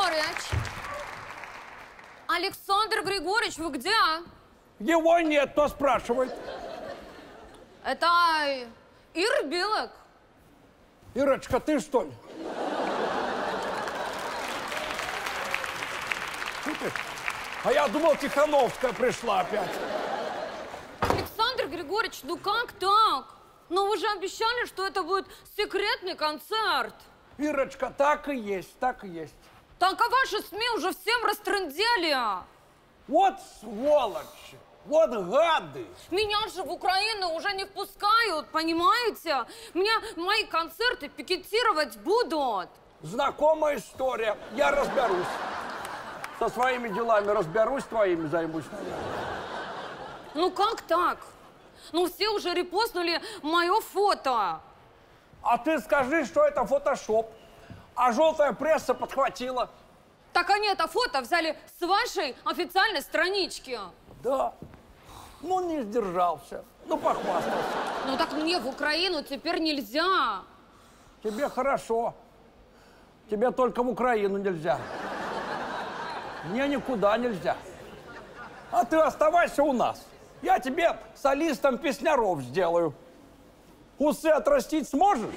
Григорьевич! Александр Григорьевич, вы где? Его нет, кто спрашивает? Это Ира Билок. Ирочка, ты что ли? А я думал, Тихановская пришла опять. Александр Григорьевич, ну как так? Ну вы же обещали, что это будет секретный концерт. Ирочка, так и есть, так и есть. Так, а ваши СМИ уже всем растрындели. Вот сволочи, вот гады. Меня же в Украину уже не впускают, понимаете? Меня мои концерты пикетировать будут. Знакомая история, я разберусь. Со своими делами разберусь, твоими займусь. Ну как так? Ну все уже репостнули мое фото. А ты скажи, что это фотошоп, а желтая пресса подхватила. Так они это фото взяли с вашей официальной странички. Да. Ну, не сдержался. Ну, похвастался. Ну так мне в Украину теперь нельзя. Тебе хорошо. Тебе только в Украину нельзя. Мне никуда нельзя. А ты оставайся у нас. Я тебе солистом песняров сделаю. Усы отрастить сможешь?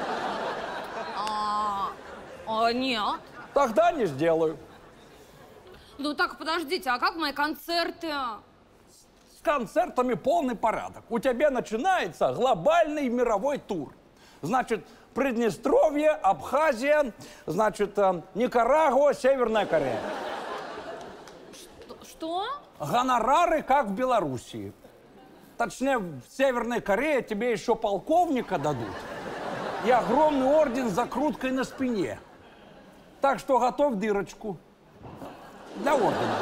Нет. Тогда не сделаю. Ну так подождите, а как мои концерты? С концертами полный порядок. У тебя начинается глобальный мировой тур. Значит, Приднестровье, Абхазия, значит, Никарагуа, Северная Корея. Что? Гонорары, как в Белоруссии. Точнее, в Северной Корее тебе еще полковника дадут. И огромный орден с закруткой на спине. Так что готовь дырочку для ордена.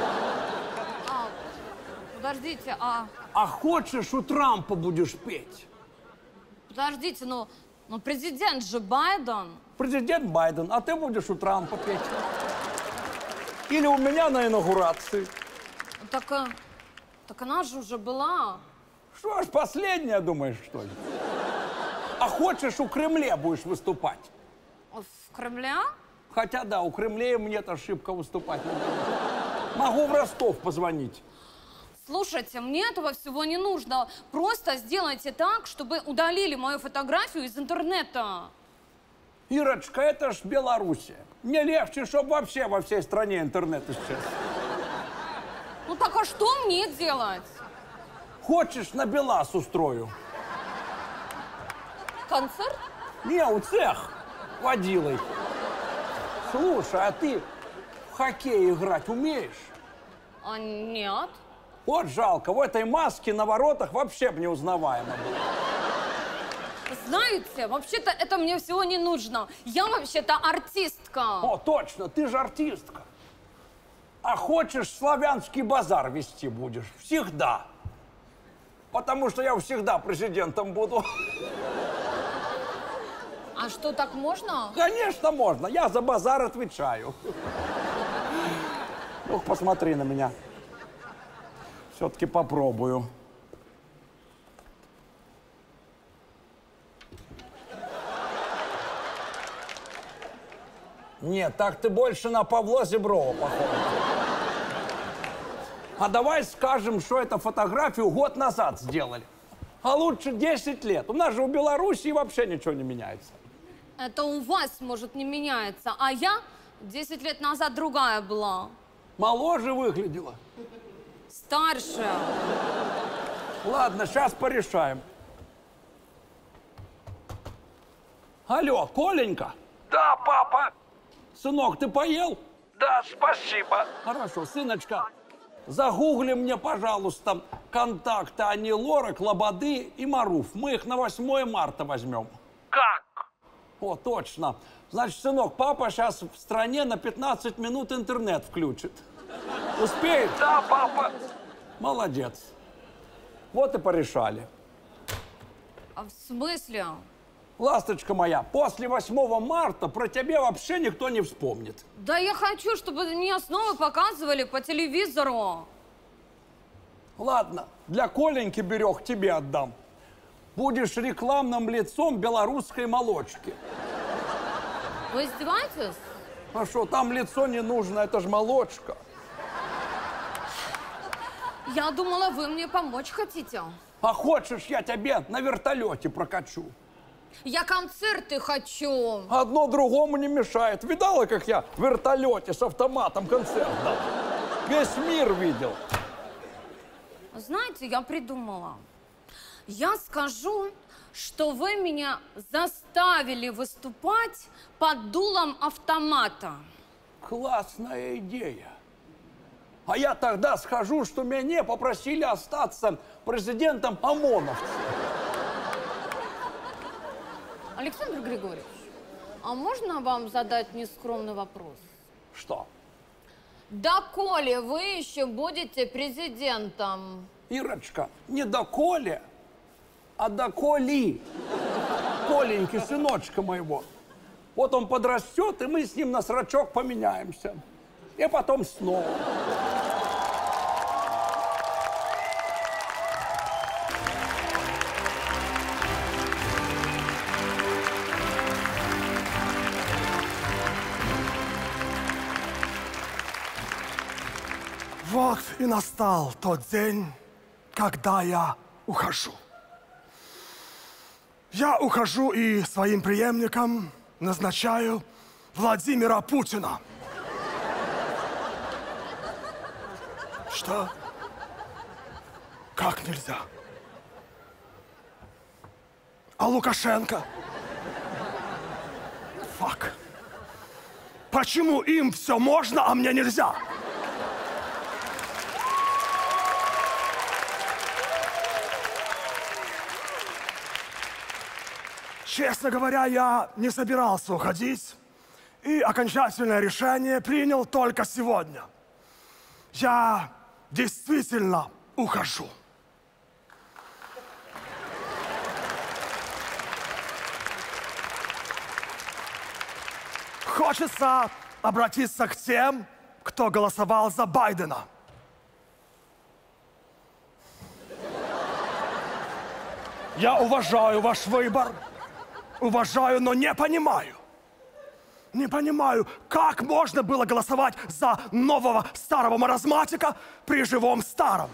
Подождите, А хочешь, у Трампа будешь петь? Подождите, ну президент же Байден. Президент Байден, а ты будешь у Трампа петь. Или у меня на инаугурации. Так она же уже была. Что ж, последняя, думаешь, что ли? А хочешь, у Кремля будешь выступать? В Кремле? Хотя да, у Кремля мне-то ошибка выступать. Могу в Ростов позвонить. Слушайте, мне этого всего не нужно. Просто сделайте так, чтобы удалили мою фотографию из интернета. Ирочка, это ж Белоруссия. Мне легче, чтобы вообще во всей стране интернет исчез. Ну так а что мне делать? Хочешь, на БелАЗ устрою? Концерт? Не, у цех водилой. Слушай, а ты в хоккей играть умеешь? Нет. Вот жалко, в этой маске на воротах вообще бы неузнаваемо было. Знаете, вообще-то это мне всего не нужно. Я вообще-то артистка. О, точно, ты же артистка. А хочешь, славянский базар вести будешь? Всегда. Потому что я всегда президентом буду. А что, так можно? Конечно, можно. Я за базар отвечаю. Ну, посмотри на меня. Все-таки попробую. Нет, так ты больше на Павла Зеброва похож. А давай скажем, что эту фотографию год назад сделали. А лучше 10 лет. У нас же в Белоруссии вообще ничего не меняется. Это у вас, может, не меняется. А я 10 лет назад другая была. Моложе выглядела. Старше. Ладно, сейчас порешаем. Алло, Коленька? Да, папа. Сынок, ты поел? Да, спасибо. Хорошо, сыночка, загугли мне, пожалуйста, контакты Ани Лорак, Лободы и Маруф. Мы их на 8 марта возьмем. Как? О, точно. Значит, сынок, папа сейчас в стране на 15 минут интернет включит. Успеет? Да, папа. Молодец. Вот и порешали. А в смысле? Ласточка моя, после 8 марта про тебя вообще никто не вспомнит. Да я хочу, чтобы меня снова показывали по телевизору. Ладно, для Коленьки берег тебе отдам. Будешь рекламным лицом белорусской молочки. Вы издеваетесь? А что, там лицо не нужно, это ж молочка. Я думала, вы мне помочь хотите. А хочешь, я тебе на вертолете прокачу? Я концерты хочу. Одно другому не мешает. Видала, как я в вертолете с автоматом концерт дал? Весь мир видел. Знаете, я придумала. Я скажу, что вы меня заставили выступать под дулом автомата. Классная идея. А я тогда скажу, что меня попросили остаться президентом ОМОНовцев. Александр Григорьевич, а можно вам задать нескромный вопрос? Что? Доколе вы еще будете президентом? Ирочка, не доколе, а доколи. Коленьки, сыночка моего. Вот он подрастет, и мы с ним на срочок поменяемся. И потом снова. Вот и настал тот день, когда я ухожу. Я ухожу и своим преемником назначаю Владимира Путина. Что? Как нельзя? А Лукашенко? Фак. Почему им все можно, а мне нельзя? Честно говоря, я не собирался уходить, и окончательное решение принял только сегодня. Я действительно ухожу. Хочется обратиться к тем, кто голосовал за Байдена. Я уважаю ваш выбор. Уважаю, но не понимаю. Не понимаю, как можно было голосовать за нового старого маразматика при живом старом.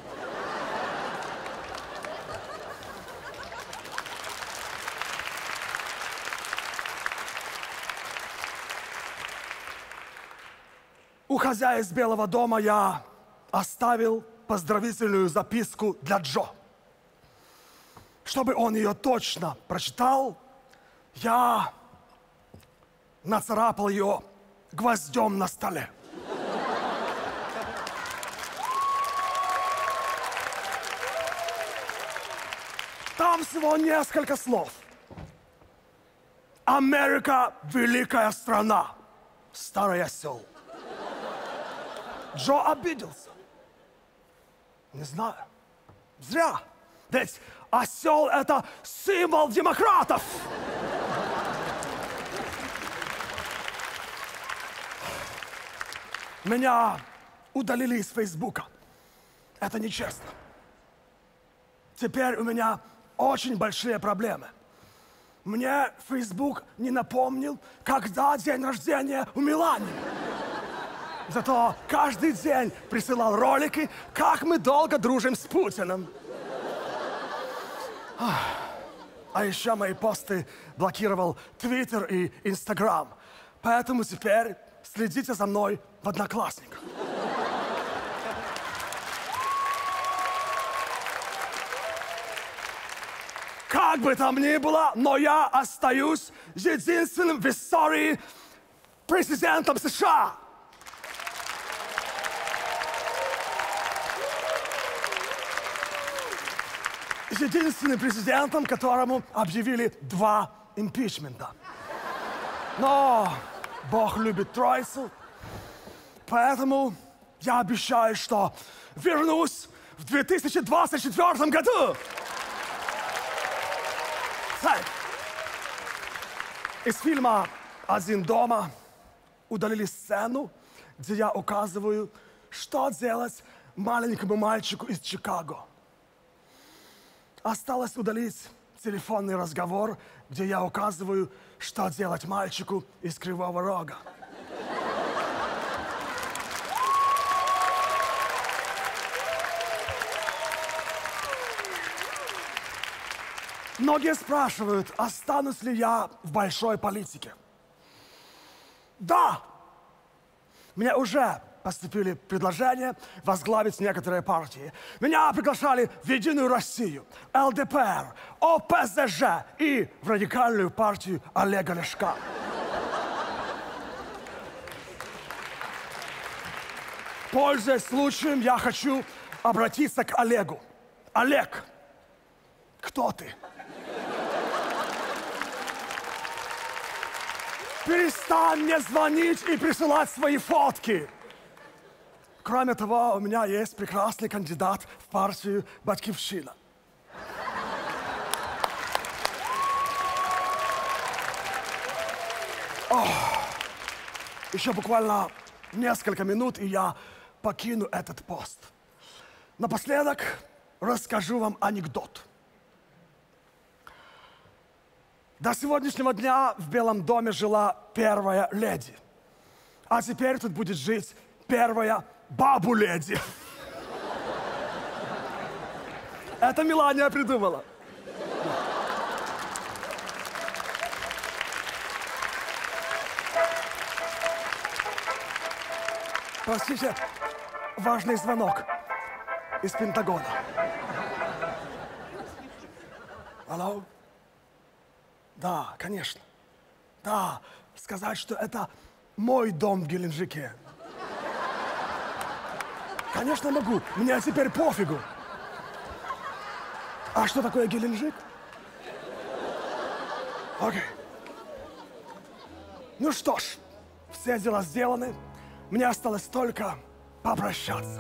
Уходя из Белого дома, я оставил поздравительную записку для Джо. Чтобы он ее точно прочитал, я нацарапал ее гвоздем на столе. Там всего несколько слов. Америка – великая страна, старый осел. Джо обиделся. Не знаю. Зря. Ведь осел – это символ демократов. Меня удалили из Фейсбука. Это нечестно. Теперь у меня очень большие проблемы. Мне Фейсбук не напомнил, когда день рождения у Мелании. Зато каждый день присылал ролики, как мы долго дружим с Путиным. А еще мои посты блокировал Твиттер и Инстаграм. Поэтому теперь следите за мной в Одноклассниках. Как бы там ни было, но я остаюсь единственным в истории президентом США. Единственным президентом, которому объявили 2 импичмента. Но Бог любит троицу, поэтому я обещаю, что вернусь в 2024 году. Из фильма «Один дома» удалили сцену, где я указываю, что делать маленькому мальчику из Чикаго. Осталось удалить телефонный разговор, где я указываю, что делать мальчику из Кривого Рога. Многие спрашивают, останусь ли я в большой политике. Да! Мне уже поступили предложения возглавить некоторые партии. Меня приглашали в Единую Россию, ЛДПР, ОПЗЖ и в радикальную партию Олега Ляшка. Пользуясь случаем, я хочу обратиться к Олегу. Олег, кто ты? Перестань мне звонить и присылать свои фотки. Кроме того, у меня есть прекрасный кандидат в партию «Батькивщина». Еще буквально несколько минут, и я покину этот пост. Напоследок расскажу вам анекдот. До сегодняшнего дня в Белом доме жила первая леди. А теперь тут будет жить первая бабу-леди. Это Мелания придумала. Простите, важный звонок из Пентагона. Алло? Да, конечно. Да, сказать, что это мой дом в Геленджике. Конечно, могу. Мне теперь пофигу. А что такое Геленджик? Окей. Ну что ж, все дела сделаны. Мне осталось только попрощаться.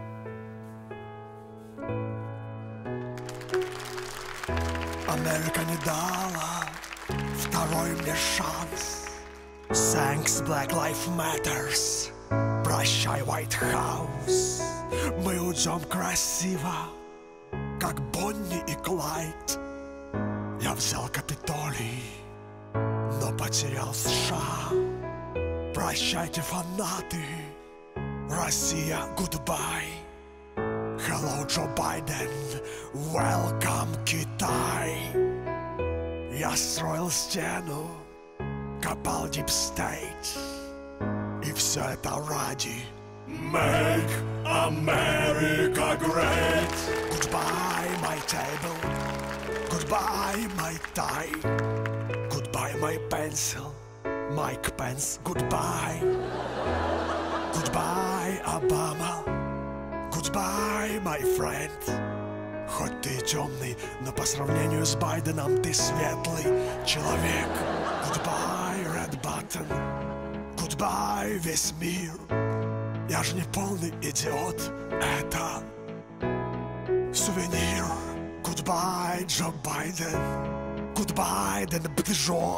Америка не дала второй мне шанс. Thanks, Black Lives Matters. Прощай, White House. Мы уйдем красиво, как Бонни и Клайд. Я взял Капитолий, но потерял США. Прощайте, фанаты. Россия, goodbye. Hello, Joe Biden. Welcome, Китай. Я строил стену, копал Deep State. И все это ради Make America Great. Goodbye, my table. Goodbye, my tie. Goodbye, my pencil. Mike Pence, goodbye. Goodbye, Obama. Goodbye, my friend. Хоть ты темный, но по сравнению с Байденом ты светлый человек. Goodbye, Red Button. Goodbye, весь мир. Я же не полный идиот. Это сувенир. Goodbye, Джо Байден. Goodbye, Дэн Бджо.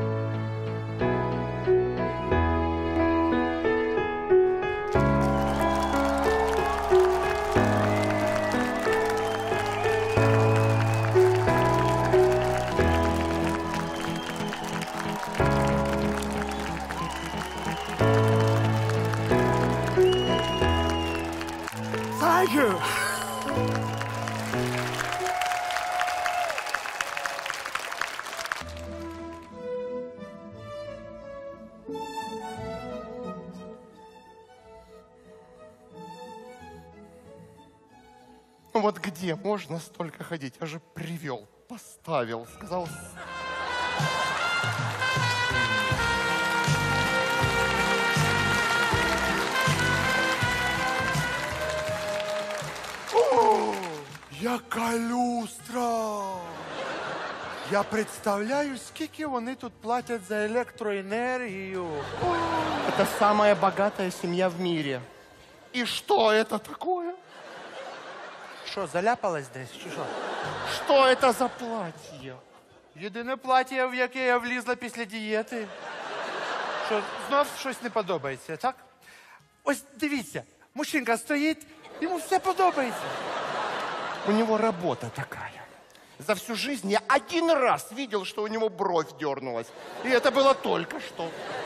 Thank you. Ну вот где можно столько ходить? Я же привел, поставил, сказал... Яка люстра! Я представляю, скільки вони тут платять за электроэнергию. Это самая богатая семья в мире. И что это такое? Що, заляпалась десь? Чи що? Что это за платье? Єдине плаття, в яке я влізла після дієти. Що, знов щось не подобається, так? Ось дивіться, мужчинка стоїть, йому все подобається. У него работа такая. За всю жизнь я один раз видел, что у него бровь дернулась. И это было только что.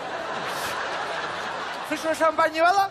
Ты что, шампанивала?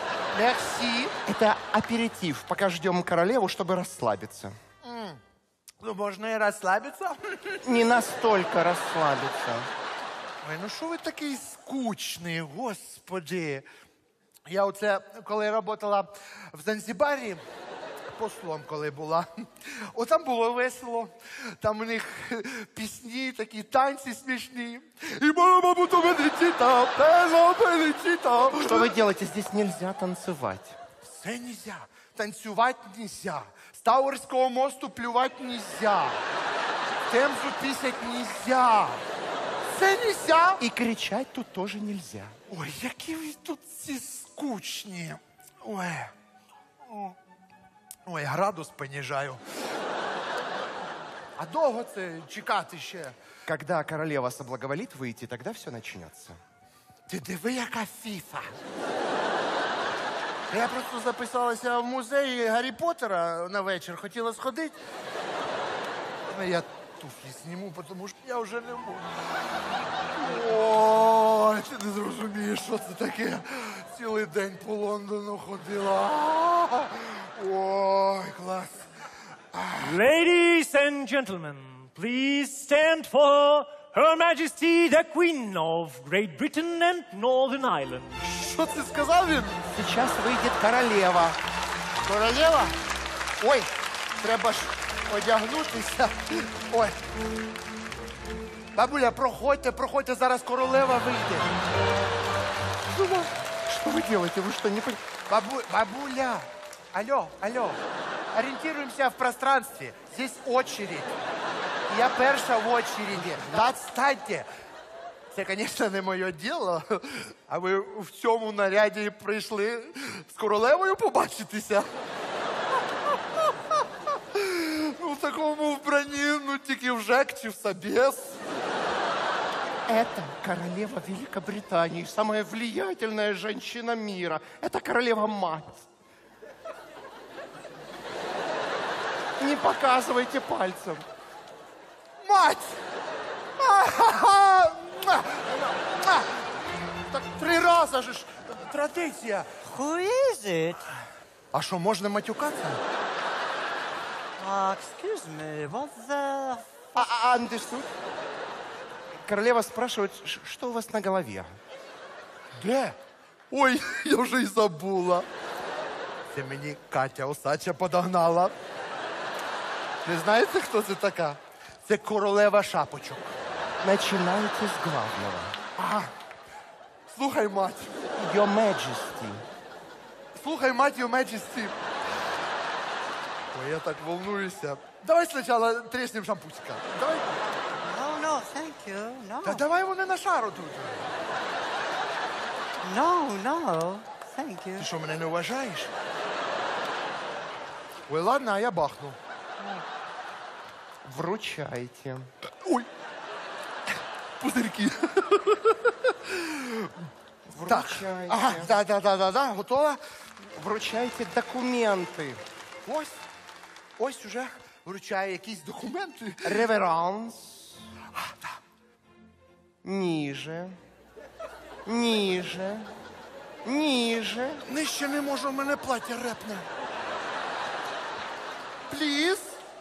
Мерси. Это аперитив, пока ждем королеву, чтобы расслабиться. Ну, можно и расслабиться. Не настолько расслабиться. Ой, ну що ви такий скучний, господи. Я оце, коли працювала в Занзібарі, послом коли була, там було весело. Там у них пісні, такі танці смішні. І мама буде мене Что вы делаете? Здесь нельзя танцевать. Все нельзя. Танцювати нельзя. З Тауерського мосту плювати нельзя. Темзу пісять нельзя. Все нельзя. И кричать тут тоже нельзя. Ой, які ви тут всі скучні. Ой. Ой, градус понижаю. А довго це чекати ще? Когда королева соблаговолит выйти, тогда все начнется. Ти диви, яка фіфа. Я просто записалася в музей Гаррі Поттера на вечір. Хотіла сходити. Ну, я туфлі зніму, тому що я вже не можу. Ой, ти не зрозумієш, що це таке. Цілий день по Лондону ходила. Ой, клас. Ladies and gentlemen, please stand for Her Majesty the Queen of Great Britain and Northern Ireland. Що це сказав він? Сейчас выйдет королева. Королева? Ой, треба ж одягнутися. Ой. Бабуля, проходьте, зараз королева вийде. Что вы делаете? Вы что, не понимаете? Бабуля, алло, ориентируемся в пространстве. Здесь очередь. Я перша в очереді. Отстаньте. Це, звісно, не моє діло, а ви в цьому наряді прийшли з королевою побачитися. Ну, в такому вбранні, ну, тільки в ЖЕК чи в Собес. Это королева Великобритании, самая влиятельная женщина мира. Это королева-мать. Не показывайте пальцем. Мать! Так 3 рази ж традиція. Who is it? А що, можна матюкатися? Excuse me, what the... Understood? Королева спрашивает, что у вас на голове? Де? Ой, я вже й забула. Це мені Катя Осадча подогнала. Не знаєте, хто це така? Це королева шапочок. Начинайте с главного. Слухай, мать. Your Majesty. Слухай, мать, your majesty. Ой, я так волнуюся. Давай спочатку треснем шампусика. Давай. No, thank you. No. Та давай вони на шару тут. No, thank you. Ти що, мене не вважаєш? Ой, ладно, а я бахну. Вручайте. Ой. Пузырьки. Так. Вручайте. Ага, да, готова? Вручайте документы. Ось уже вручає якісь документи. Реверанс. Ниже. Ниже. Ниже. Нижче не можу, в мене плаття репне. Пліз.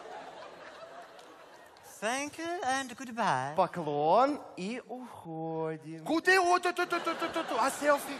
Thank you and goodbye. Поклон и уходим. Куди? О, ту. А селфі?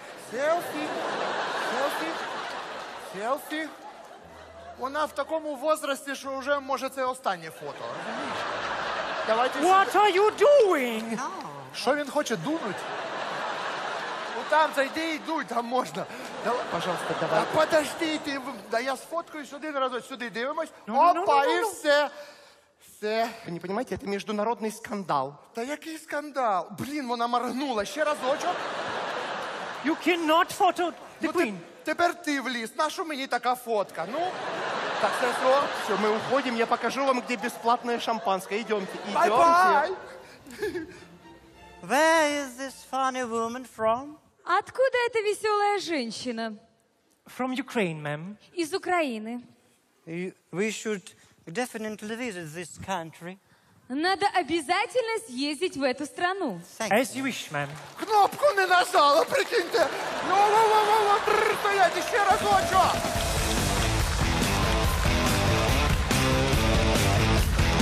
Селфі? Вона в такому возрасті, що вже, може, це останнє фото. Розумієш? Давайте What are you doing? Що він хоче дунуть? Ну там зайди і дуй, там можна. Пожалуйста, давай. А подожди, ти, да я сфоткаюсь один разок, сюди дивимось. Ну, Опа, і все. Все. Вы не понимаете, это международный скандал. Та який скандал? Блін, вона моргнула. Ще разочок. You cannot photo the Ну, Queen. тепер ти вліз. Нащо мені така фотка? Ну, так все. Все, мы уходим, я покажу вам, где бесплатное шампанское. Идемте, идемте. Бай-бай! Where is this funny woman from? Откуда эта веселая женщина? From Ukraine, ma'am. Из Украины. We should definitely visit this country. Надо обязательно съездить в эту страну. Thank you. As you wish, ma'am. Кнопку не нажала, прикиньте. Стоять, ще разочок.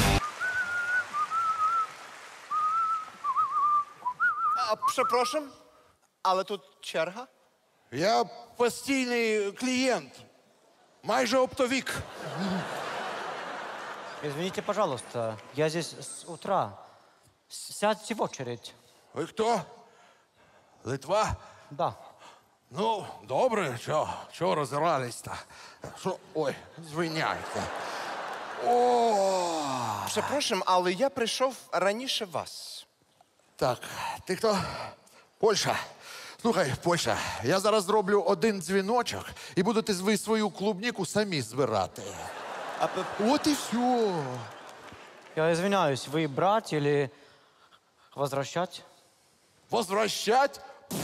Перепрошую, але тут черга. Я постійний клієнт. Майже оптовік. Извините, пожалуйста, я здесь с утра. Сядьте в очередь. Ви хто? Литва? Да. Ну, добре, чого розирались-то? Ой, звиняйте. О! Перепрошую, але я прийшов раніше вас. Так, ти хто? Польща. Слухай, Польща, я зараз зроблю один дзвіночок і будете ви свою клубніку самі збирати. От і все. Я извиняюсь, вы брать или возвращать? Возвращать?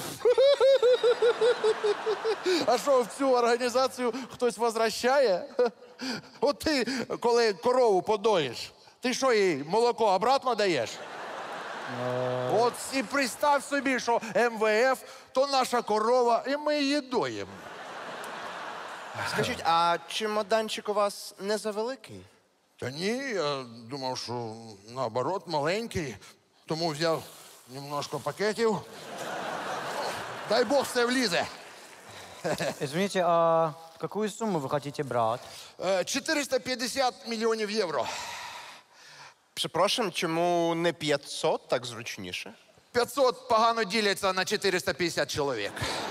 А що, в цю організацію хтось возвращає? От ти, коли корову подоїш, ти що їй, молоко обратно даєш? От і представ собі, що МВФ – то наша корова, і ми її доїмо. Скажіть, а чемоданчик у вас не завеликий? Та ні, я думав, що наоборот маленький, тому взяв немножко пакетів. Дай Бог, все влізе. Извините, а какую сумму вы хотите брать? 450 мільйонів євро. Перепрошую, чому не 500, так зручніше? 500 погано діляться на 450 чоловік.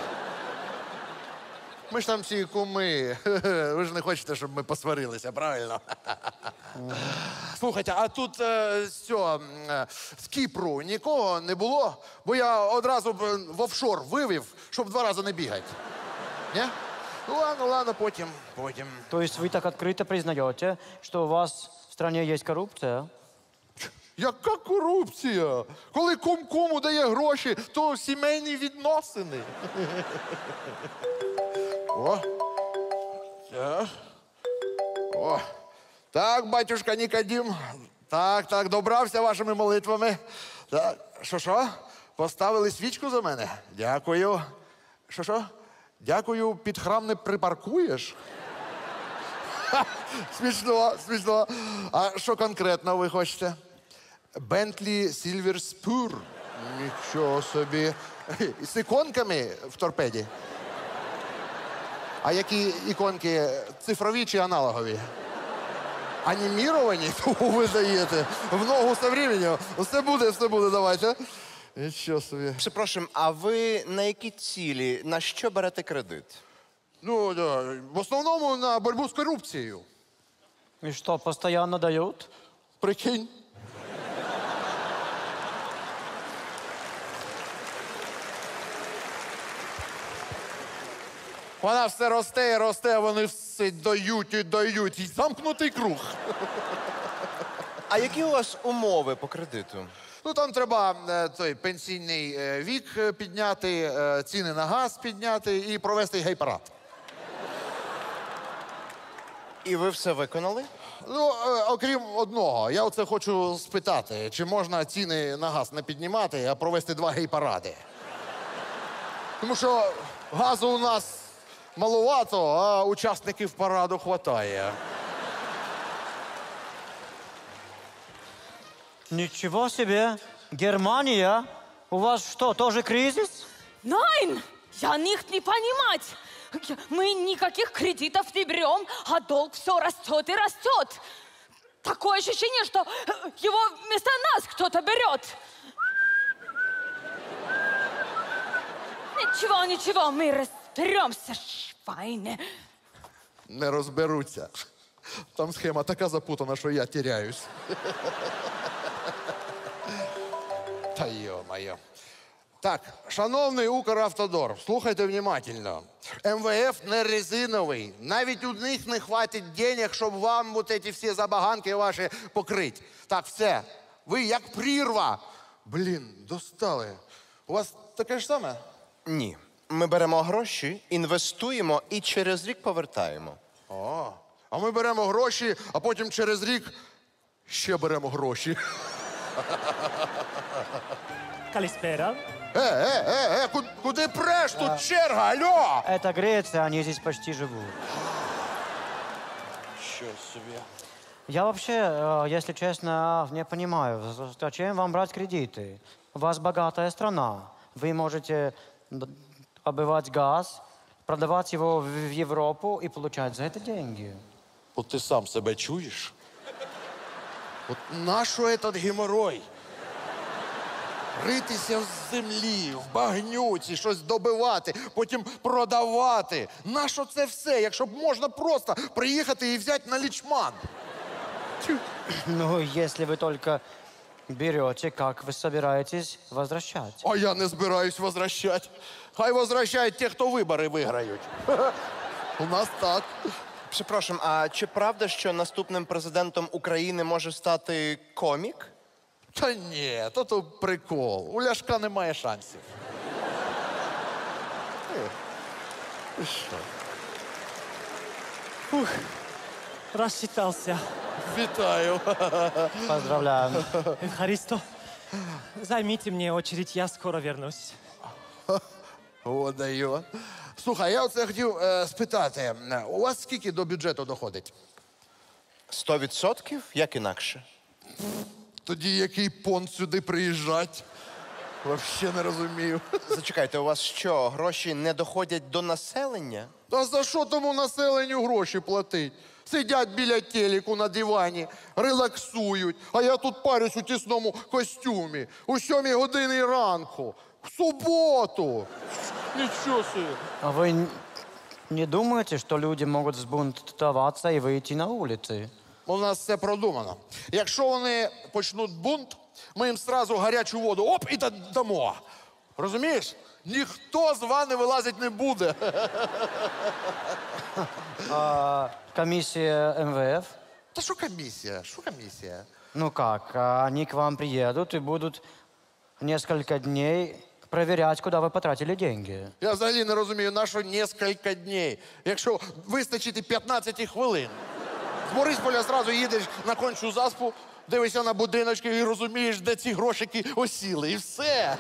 Ми ж там всі куми. Ви ж не хочете, щоб ми посварилися, правильно? Слухайте, а тут з Кіпру нікого не було? Бо я одразу в офшор вивів, щоб 2 рази не бігати. Ні? Ну ладно, потім. То есть вы так открыто признаете, что у вас в стране есть коррупция? Яка корупція? Коли кум куму дає гроші, то сімейні відносини. О. Так. О. Так, батюшка Нікодім. Так, добрався вашими молитвами. Так, що? Поставили свічку за мене? Дякую. Що? Дякую, під храм не припаркуєш? Ха, смішно. А що конкретно ви хочете? Бентлі Silver Spur. Нічого собі. З іконками в торпеді. А які іконки? Цифрові чи аналогові? Аніміровані? Ви даєте. В ногу со временем. Все буде, давайте. Нічого собі. Перепрошую, а ви на які цілі, на що берете кредит? Ну, да, в основному на боротьбу з корупцією. И что, постоянно дают? Прикинь. Вона все росте і росте, а вони все дають і дають. І замкнутий круг. А які у вас умови по кредиту? Ну, там треба той пенсійний вік підняти, ціни на газ підняти і провести гей-парад. І ви все виконали? Ну, окрім одного, я оце хочу спитати, чи можна ціни на газ не піднімати, а провести 2 гей-паради. Тому що газу у нас маловато, а учасників параду хватає. Ничего себе! Германия? У вас что, тоже кризис? Найн! Я них не понимать! Мы никаких кредитов не берем, а долг все растет и растет. Такое ощущение, что его вместо нас кто-то берет. Ничего, мы разберемся, швайне. Не розберуться. Там схема така запутана, що я теряюсь. Та йо-моє. Так, шановний Укравтодор, слухайте внимательно. МВФ не резиновий. Навіть у них не хватить денег, щоб вам вот эти всі забаганки ваші покрити. Так, все. Ви як прірва. Блін, достали. У вас таке ж саме? Ні. Ми беремо гроші, інвестуємо і через рік повертаємо. А ми беремо гроші, а потім через рік ще беремо гроші. Калиспера. Куди преш? Тут черга, алло! Это Греция, они здесь почти живут. Що собі? Я вообще, если честно, не понимаю, зачем вам брать кредиты? У вас богатая страна. вы можете добывать газ, продавать его в Европу и получать за это деньги. От ти сам себе чуєш? От нащо этот геморой? Ритися в землі, в багнюці, щось добивати, потім продавати. Нащо це все, якщо б можна просто приїхати і взяти на лічман? Ну, если вы только берете, как вы собираетесь возвращать? А я не збираюсь возвращати. Хай возвращають ті, хто вибори виграють. У нас так. Перепрошую, а чи правда, що наступним президентом України може стати комік? Та ні, то прикол. У Ляшка немає шансів. Рассчитался. Вітаю. Поздравляем. Харисто, займите мне очередь, я скоро вернусь. О, дає. Слухай, я оце хотів спитати. У вас скільки до бюджету доходить? 100%? Як інакше? Тоді який понт сюди приїжджать? Взагалі не розумію. Зачекайте, у вас що, гроші не доходять до населення? Та за що тому населенню гроші платить? Сидять біля телеку на дивані, релаксують, а я тут парюсь у тісному костюмі. У 7 годині ранку. В суботу. Нічого собі. А вы не думаете, что люди могут взбунтоваться и выйти на улицы? У нас все продумано. Якщо вони почнуть бунт, ми їм сразу гарячу воду, оп, і дамо. Розумієш? Ніхто з ванни вилазить не буде. Комиссия МВФ? Та що комісія? Що комісія? Ну как, они к вам приедут и будут несколько дней проверять, куда вы потратили деньги. Я взагалі не розумію, на що кілька днів, якщо вистачить і 15 хвилин. З Борисполя зразу їдеш на кончу заспу, дивишся на будиночки і розумієш, де ці грошики осіли, і все.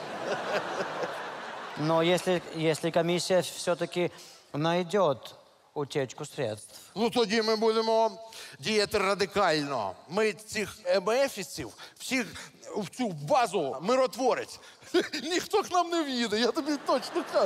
Но если комиссия все-таки найдет утечку средств, Ну тоді ми будемо діяти радикально. Ми цих МФівців всіх в цю базу миротворець. Ніхто к нам не в'їде, я тобі точно кажу.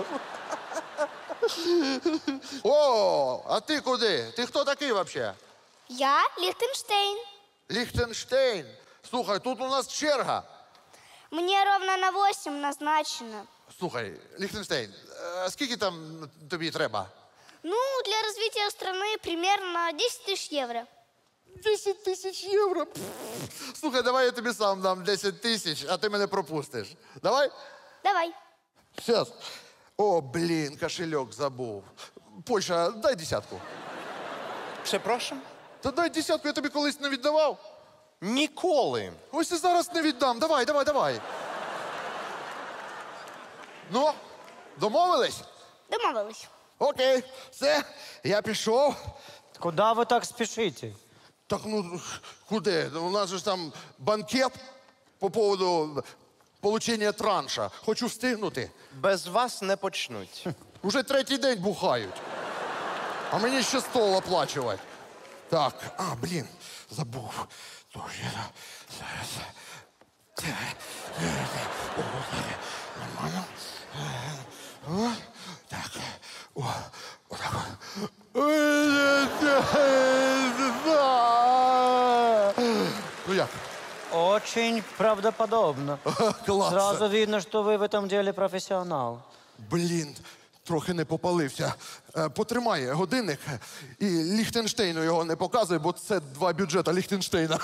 О, а ти куди? Ти хто такий взагалі? Я Лихтенштейн. Ліхтенштейн. Слухай, тут у нас черга. Мне ровно на 8 назначено. Слухай, Ліхтенштейн, скільки там тобі треба? Ну, для развития страны примерно 10 000 евро. 10 тисяч євро? Слухай, давай я тобі сам дам 10 тисяч, а ти мене пропустиш. Давай? Давай. Сейчас. О, блін, кошельок забув. Польща, дай 10. Перепрошую? Та дай 10, я тобі колись не віддавав. Ніколи. Ось і зараз не віддам. Давай. Ну, домовились? Домовились. Окей, все, я пішов. куда вы так спешите? Так, ну, куди? У нас же ж там банкет по поводу получення транша. Хочу встигнути. Без вас не почнуть. Уже 3-й день бухають. А мені ще стол оплачувати. Так, блін, забув. Тож я зараз. Нормально. О, так. О, отак. Ну як? Очень правдоподобно. Клас. Сразу видно, что вы в этом деле профессионал. Блін, трохи не попалився. Потримай годинник і Ліхтенштейну його не показуй, бо це 2 бюджета Ліхтенштейна.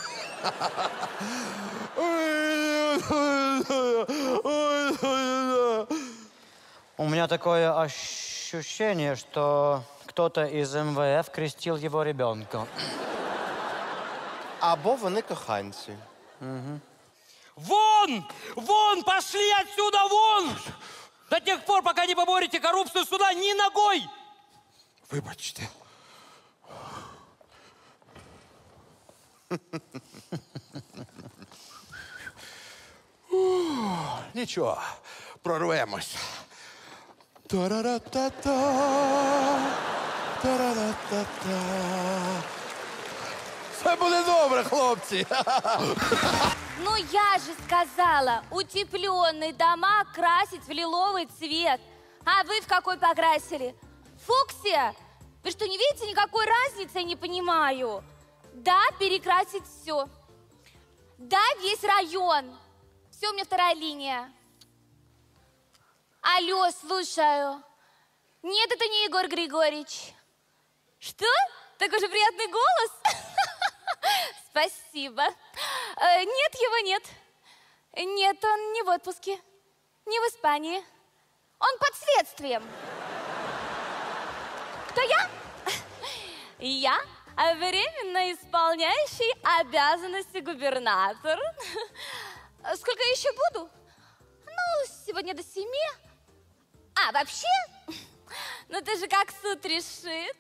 У меня такое ощущение, что кто-то из МВФ крестил его ребенка. Або вони коханці. Вон! Вон! Пошли отсюда, вон! До тех пор, пока не поборете коррупцию сюда ни ногой! Вибачте. Нічого, прорвемось. Та-ра-ра-та-та, та-ра-ра-та-та. Все буде добре, хлопці. Ну, я же сказала, утепленные дома красить в лиловый цвет. А вы в какой покрасили? Фуксия? Вы что, не видите никакой разницы? Я не понимаю. Да, перекрасить все. Да, весь район. Все, у меня вторая линия. Алло, слушаю. Нет, это не Егор Григорьевич. Что? Такой же приятный голос? Спасибо. Нет, его нет. Нет, он не в отпуске. Не в Испании. Он под следствием. Кто я? Я временно исполняющий обязанности губернатор. Сколько я еще буду? Ну, сегодня до 7. А, вообще? Ну, ты же как суд решит.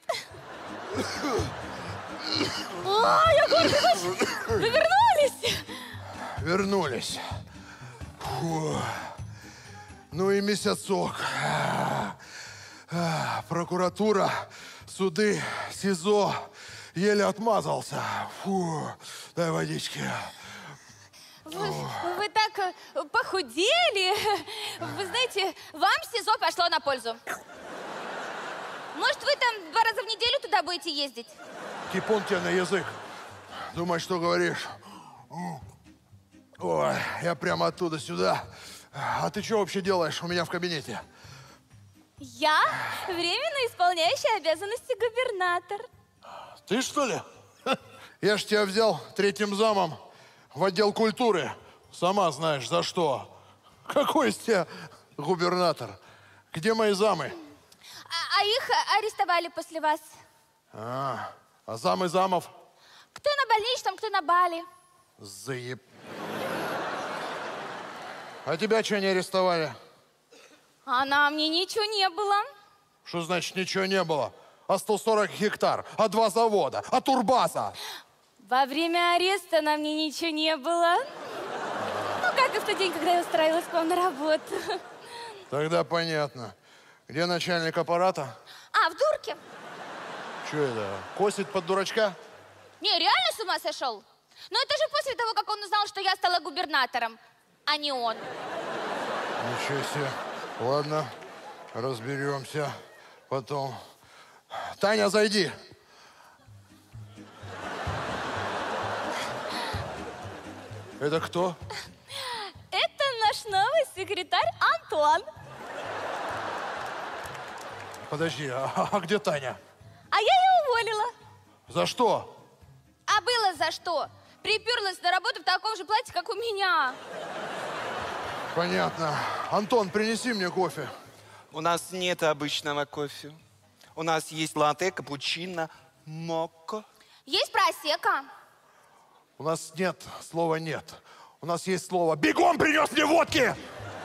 О, Егор Григорьевич, вы вернулись? Вернулись. Фу. Ну и месяцок. Прокуратура, суды, СИЗО. Еле отмазался. Фу. Дай водички. Вы так похудели. Вы знаете, вам СИЗО пошло на пользу. Может, вы там 2 раза в неделю туда будете ездить? Кипон тебе на язык. Думай, что говоришь. Ой, я прямо оттуда сюда. А ты что вообще делаешь у меня в кабинете? Я временно исполняющая обязанности губернатор. Ты что ли? Я ж тебя взял 3-м замом в отдел культуры. Сама знаешь, за что. Какой из тебя губернатор? Где мои замы? А их арестовали после вас. А замы замов? Кто на больничном, кто на Бали. Заеб... А тебя что не арестовали? А на мне ничего не было. Что значит ничего не было? А 140 гектар, а 2 завода, а турбаза. Во время ареста на мне ничего не было. Ну, как и в тот день, когда я устраивалась к вам на работу. Тогда понятно. Где начальник аппарата? А, в дурке. Что это, косит под дурачка? Не, реально с ума сошел? Но это же после того, как он узнал, что я стала губернатором, а не он. Ничего себе. Ладно, разберемся потом. Таня, зайди. Это кто? Это наш новый секретарь Антон. Подожди, а где Таня? А я ее уволила. За что? А было за что? Приперлась на работу в таком же платье, как у меня. Понятно. Антон, принеси мне кофе. У нас нет обычного кофе. У нас есть латте, капучино, мокко. Есть просека. У нас нет слова «нет». У нас есть слово «бегом принес мне водки».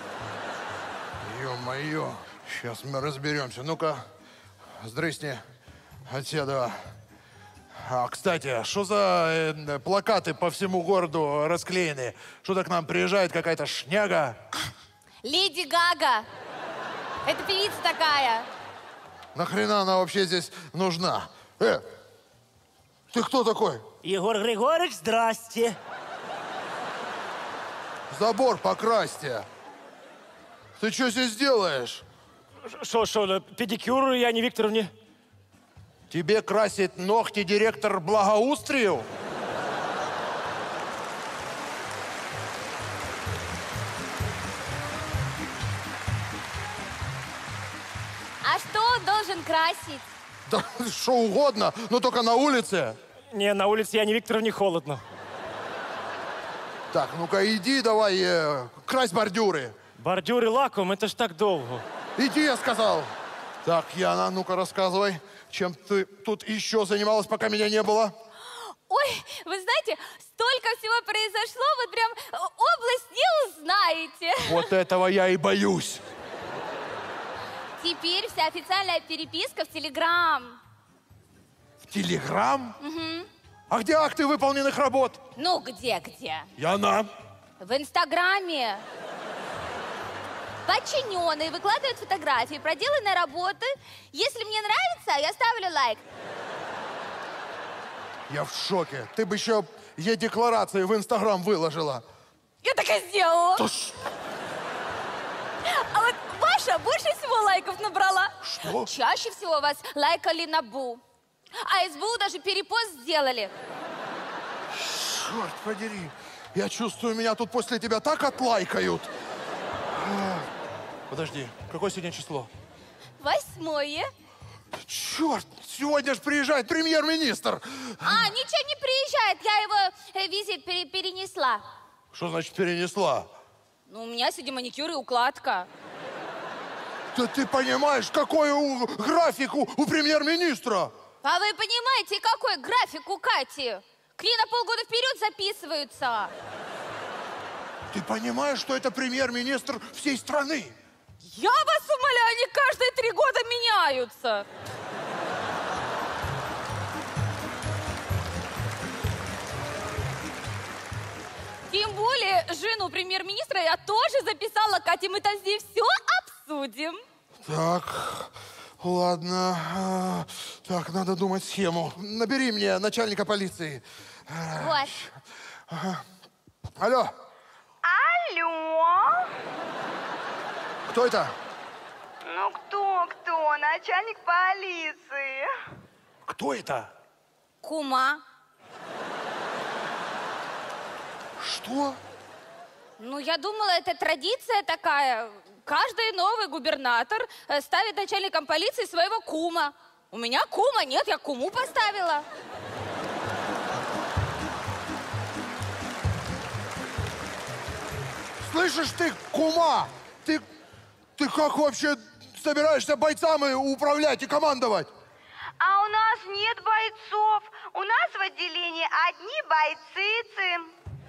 Ё-моё, сейчас мы разберемся. Ну-ка, здрасте, отседа. Кстати, что за плакаты по всему городу расклеены? Что-то к нам приезжает какая-то шняга. Леди Гага. Это певица такая. Нахрена она вообще здесь нужна? Ты кто такой? Егор Григорьевич, здрасте. Забор покрасьте. Ты что здесь делаешь? Что, педикюр Яне Викторовне? Тебе красит ногти директор благоустрию? А что он должен красить? Да что угодно, но только на улице. Не, на улице Яне Викторовне холодно. Так, ну-ка иди давай, крась бордюры. Бордюры лаком, это ж так долго. Иди, я сказал. Так, Яна, ну-ка рассказывай, чем ты тут еще занималась, пока меня не было? Ой, вы знаете, столько всего произошло, вот прям область не узнаете. Вот этого я и боюсь. Теперь вся официальная переписка в Телеграм. В Телеграм? Угу. А где акты выполненных работ? Ну, где? Яна. В Инстаграме. Подчиненные выкладывают фотографии проделанной работы. Если мне нравится, я ставлю лайк. Я в шоке. Ты бы еще ей декларации в Инстаграм выложила. Я так и сделала. Да А вот ваша больше всего лайков набрала. Что? Чаще всего вас лайкали на Бу. А из Бу даже перепост сделали. Черт подери. Я чувствую, меня тут после тебя так отлайкают. Подожди, какое сегодня число? 8. Черт, сегодня же приезжает премьер-министр. А, ничего не приезжает, я его визит перенесла. Что значит перенесла? Ну, у меня сегодня маникюр и укладка. Да ты понимаешь, какой график у премьер-министра? А вы понимаете, какой график у Кати? К ней на полгода вперед записываются. Ты понимаешь, что это премьер-министр всей страны? Я вас умоляю, они каждые 3 года меняются. Тем более, жену премьер-министра я тоже записала. Катя, мы там с ней все обсудим. Так, ладно. Так, надо думать схему. Набери мне начальника полиции. Вот. Ага. Алло. Алло. Кто это? Ну кто? Начальник полиции. Кто это? Кума. Что? Ну, я думала, это традиция такая. Каждый новый губернатор ставит начальником полиции своего кума. У меня кума нет, я куму поставила. Слышишь ты, кума? Ты как вообще собираешься бойцами управлять и командовать? А у нас нет бойцов. У нас в отделении одни бойцыцы.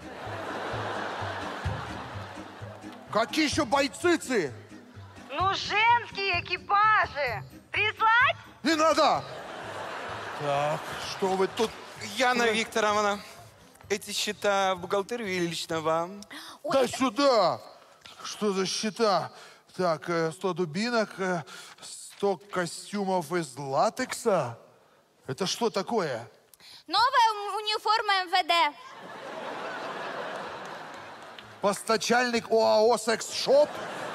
Какие еще бойцыцы? Ну, женские экипажи. Прислать? Не надо! Так, что вы тут... Яна Викторовна, эти счета в бухгалтерию или лично вам? Да сюда! Что за счета? Так, 100 дубинок, 100 костюмов из латекса. Это что такое? Новая униформа МВД. Постачальник ОАО «Секс-шоп»?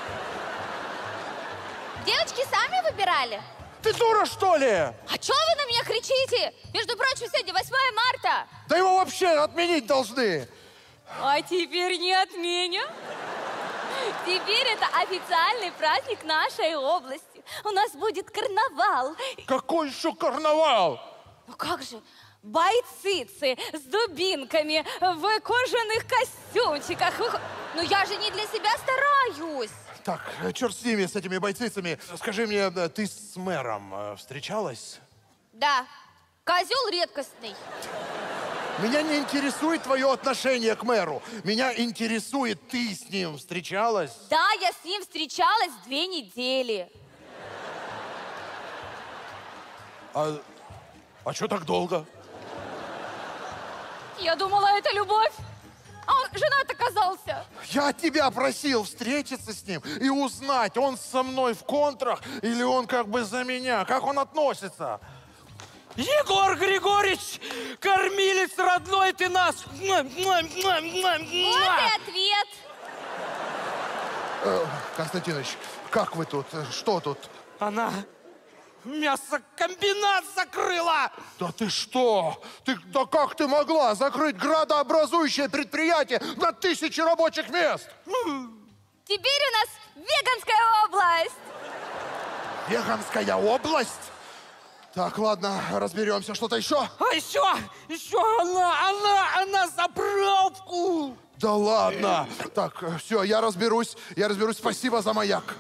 Девочки сами выбирали? Ты дура, что ли? А чё вы на меня кричите? Между прочим, сегодня 8 марта. Да его вообще отменить должны. А теперь не отменят. Теперь это официальный праздник нашей области. У нас будет карнавал. Какой еще карнавал? Ну как же, бойцыцы с дубинками в кожаных костюмчиках. Ну я же не для себя стараюсь. Так, черт с ними, с этими бойцицами. Скажи мне, ты с мэром встречалась? Да, козел редкостный. Меня не интересует твое отношение к мэру. Меня интересует, ты с ним встречалась? Да, я с ним встречалась 2 недели. А что так долго? Я думала, это любовь. А он женат оказался. Я тебя просил встретиться с ним и узнать, он со мной в контрах или он как бы за меня. Как он относится? Егор Григорьевич, кормилец родной ты нас. Вот и ответ. Константинович, как вы тут? Что тут? Она мясокомбинат закрыла. Да ты что? Да как ты могла закрыть градообразующее предприятие на 1000 рабочих мест? Теперь у нас веганская область. Веганская область? Так, ладно, разберемся. Что-то еще? А еще она заправку. Да ладно. Так, все, я разберусь. Спасибо за маяк.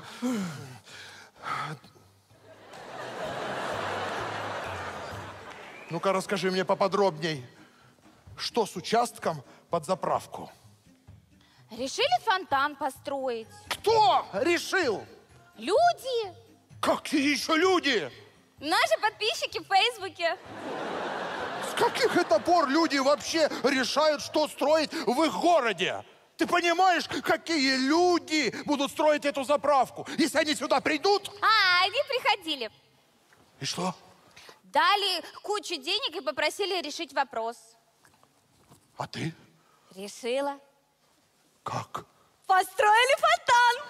Ну-ка, расскажи мне поподробней. Что с участком под заправку? Решили фонтан построить. Кто решил? Люди. Какие еще люди? Наши подписчики в Фейсбуке. С каких это пор люди вообще решают, что строить в их городе? Ты понимаешь, какие люди будут строить эту заправку? Если они сюда придут? Они приходили. И что? Дали кучу денег и попросили решить вопрос. А ты? Решила. Как? Построили фонтан.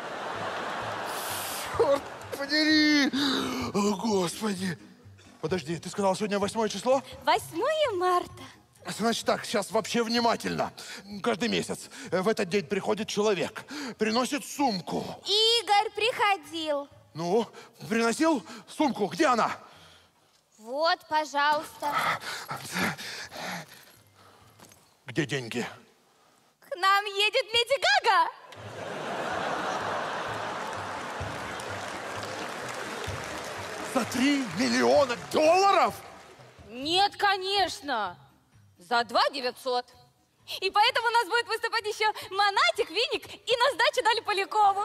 Черт подери! О, Господи! Подожди, ты сказал, сегодня 8 число? 8 марта. Значит так, сейчас вообще внимательно. Каждый месяц в этот день приходит человек, приносит сумку. Игорь приходил. Ну, приносил сумку. Где она? Вот, пожалуйста. Где деньги? К нам едет Леди Гага. За 3 миллиона долларов? Нет, конечно. За 2 900. И поэтому у нас будет выступать еще Монатик, Виник, и на сдачу дали Полякову.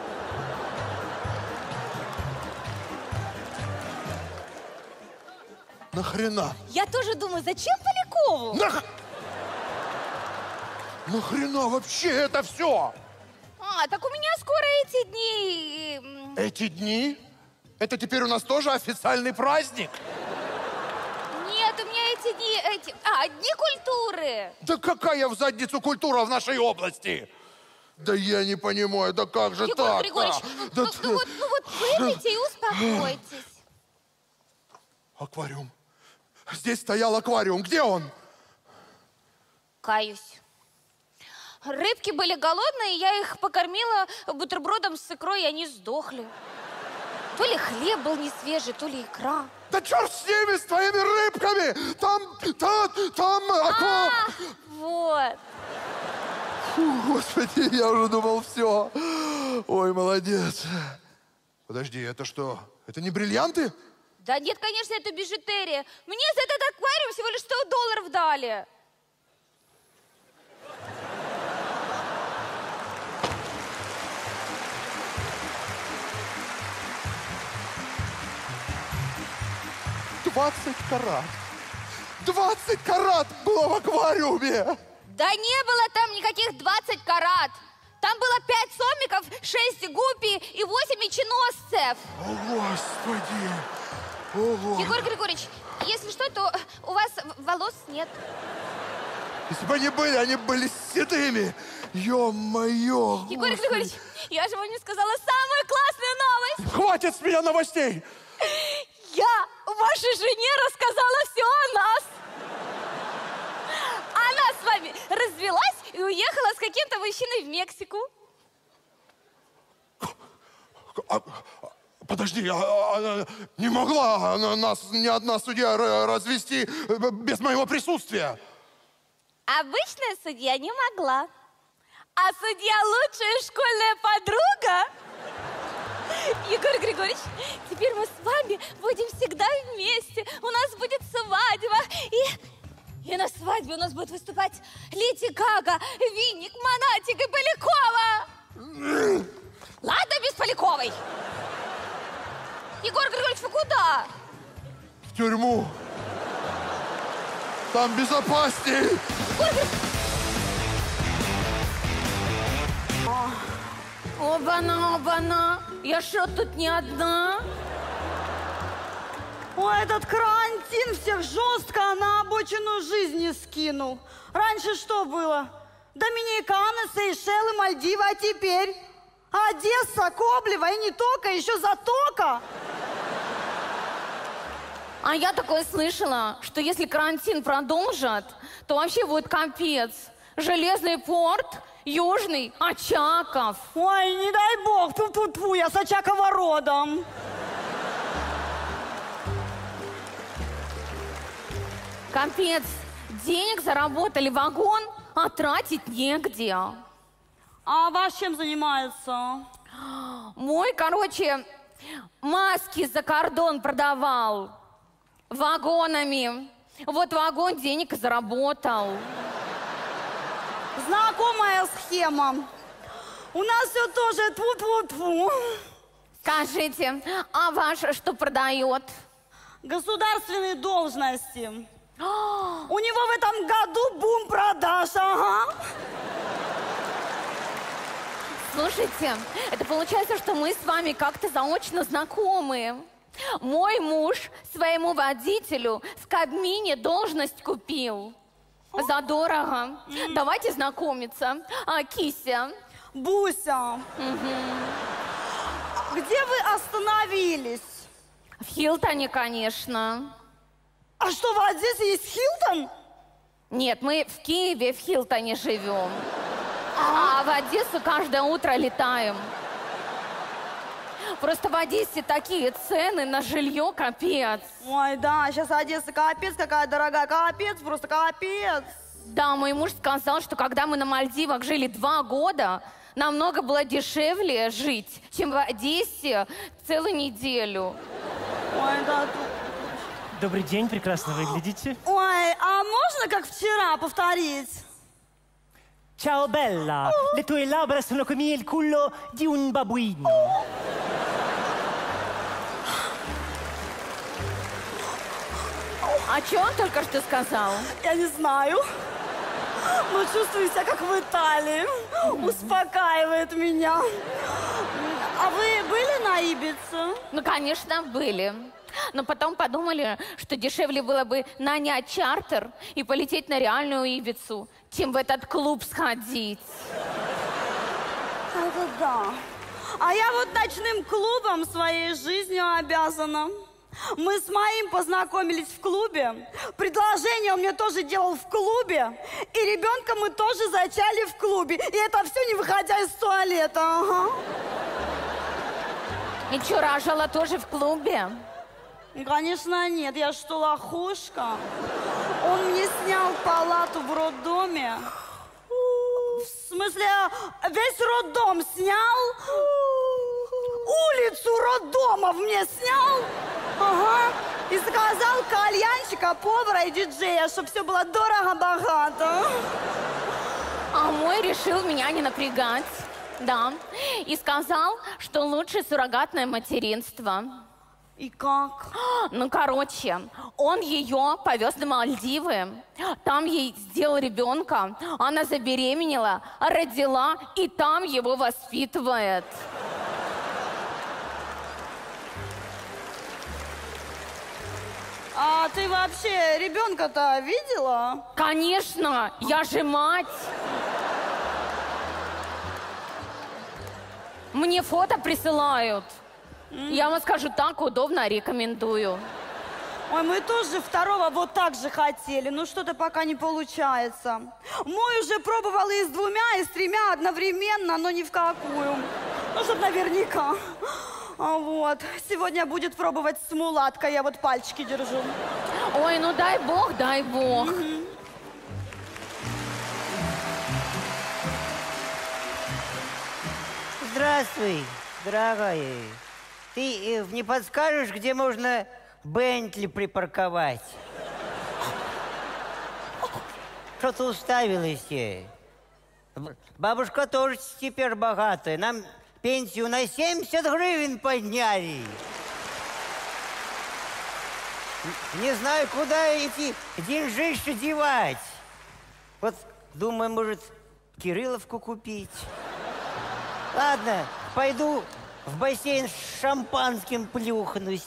Нахрена? Я тоже думаю, зачем Полякову? Нахрена вообще это все? Так у меня скоро эти дни... Эти дни? Это теперь у нас тоже официальный праздник? Нет, у меня эти дни... Дни культуры. Да какая в задницу культура в нашей области? Да я не понимаю, да как же Егор так? Григорьевич, Да вот выпейте и успокойтесь. Аквариум. Здесь стоял аквариум. Где он? Каюсь. Рыбки были голодные, я их покормила бутербродом с икрой, и они сдохли. То ли хлеб был не свежий, то ли икра. Да черт с ними, с твоими рыбками! Там Вот. Фу, Господи, я уже думал, все. Ой, молодец. Подожди, это что? Это не бриллианты? Да нет, конечно, это бижутерия. Мне за этот аквариум всего лишь $100 дали. $20 карат. 20 карат было в аквариуме. Да не было там никаких 20 карат. Там было 5 сомиков, 6 гуппи и 8 меченосцев. О, Господи. Ого. Егор Григорьевич, если что, то у вас волос нет. Если бы они были седыми. Ё-моё. Егор Григорьевич, я же вам не сказала самую классную новость. Хватит с меня новостей. Я вашей жене рассказала все о нас. Она с вами развелась и уехала с каким-то мужчиной в Мексику. Подожди, не могла нас ни одна судья развести без моего присутствия. Обычная судья не могла. А судья лучшая школьная подруга. Егор Григорьевич, теперь мы с вами будем всегда вместе. У нас будет свадьба. И на свадьбе у нас будет выступать Леди Гага, Винник, Монатик и Полякова. Ладно, без Поляковой. Егор Григорьевич, вы куда? В тюрьму. Там безопасней. Оба-на, оба-на. Я что, тут не одна? Ой, этот карантин всех жестко на обочину жизни скинул. Раньше что было? Доминикана, Сейшелы, Мальдивы, а теперь? Одесса, Коблево и не только, еще Затока. А я такое слышала, что если карантин продолжат, то вообще будет капец. Железный порт, Южный, Очаков. Ой, не дай бог, тьфу-тьфу-тьфу, я с Очакова родом. Капец, денег заработали вагон, а тратить негде. А ваш чем занимается? Мой, короче, маски за кордон продавал вагонами. Вот вагон денег и заработал. Знакомая схема. У нас все тоже тьфу-тьфу-тьфу. Скажите, а ваш что продает? Государственные должности. У него в этом году бум продаж, ага. Слушайте, это получается, что мы с вами как-то заочно знакомы. Мой муж своему водителю в Кабмине должность купил. Задорого. Давайте знакомиться. Кися. Буся. Где вы остановились? В Хилтоне, конечно. А что, в Одессе есть Хилтон? Нет, мы в Киеве в Хилтоне живем. А в Одессу каждое утро летаем. Просто в Одессе такие цены на жилье, капец. Ой, да, сейчас Одесса капец, какая дорогая, капец, просто капец. Да, мой муж сказал, что когда мы на Мальдивах жили 2 года, намного было дешевле жить, чем в Одессе целую неделю. Ой, да. Добрый день, прекрасно выглядите. Ой, а можно как вчера повторить? Ciao bella, le tue labbra sono come il culo di un babbuino. А что он только что сказал? Я не знаю. Но чувствую себя как в Италии. Успокаивает меня. А вы были на Ибице? Ну, конечно, были. Но потом подумали, что дешевле было бы нанять чартер и полететь на реальную Ибицу, чем в этот клуб сходить. Это да. А я вот ночным клубом своей жизнью обязана. Мы с моим познакомились в клубе. Предложение он мне тоже делал в клубе. И ребенка мы тоже зачали в клубе. И это все не выходя из туалета. Ага. И что, рожала тоже в клубе? Ну, конечно, нет. Я что, лохушка? Он мне снял палату в роддоме. В смысле, весь роддом снял? Улицу роддомов мне снял? Ага. И заказал кальянщика, повара и диджея, чтобы все было дорого-богато. А мой решил меня не напрягать. Да. И сказал, что лучше суррогатное материнство. И как? Ну, короче, он ее повез на Мальдивы. Там ей сделал ребенка. Она забеременела, родила и там его воспитывает. А ты вообще ребенка-то видела? Конечно, я же мать. Мне фото присылают. Я вам скажу, так удобно, рекомендую. Ой, мы тоже второго вот так же хотели, но что-то пока не получается. Мой уже пробовал и с 2, и с 3 одновременно, но ни в какую. Ну, чтоб наверняка. Вот. Сегодня будет пробовать с мулаткой, я вот пальчики держу. Ой, ну дай бог, дай бог. Здравствуй, дорогая. Ты не подскажешь, где можно Бентли припарковать? Что-то уставилась. Бабушка тоже теперь богатая. Нам пенсию на 70 гривен подняли. Не знаю, куда эти деньжища девать. Вот думаю, может, Кирилловку купить. Ладно, пойду в бассейн с шампанским плюхнусь.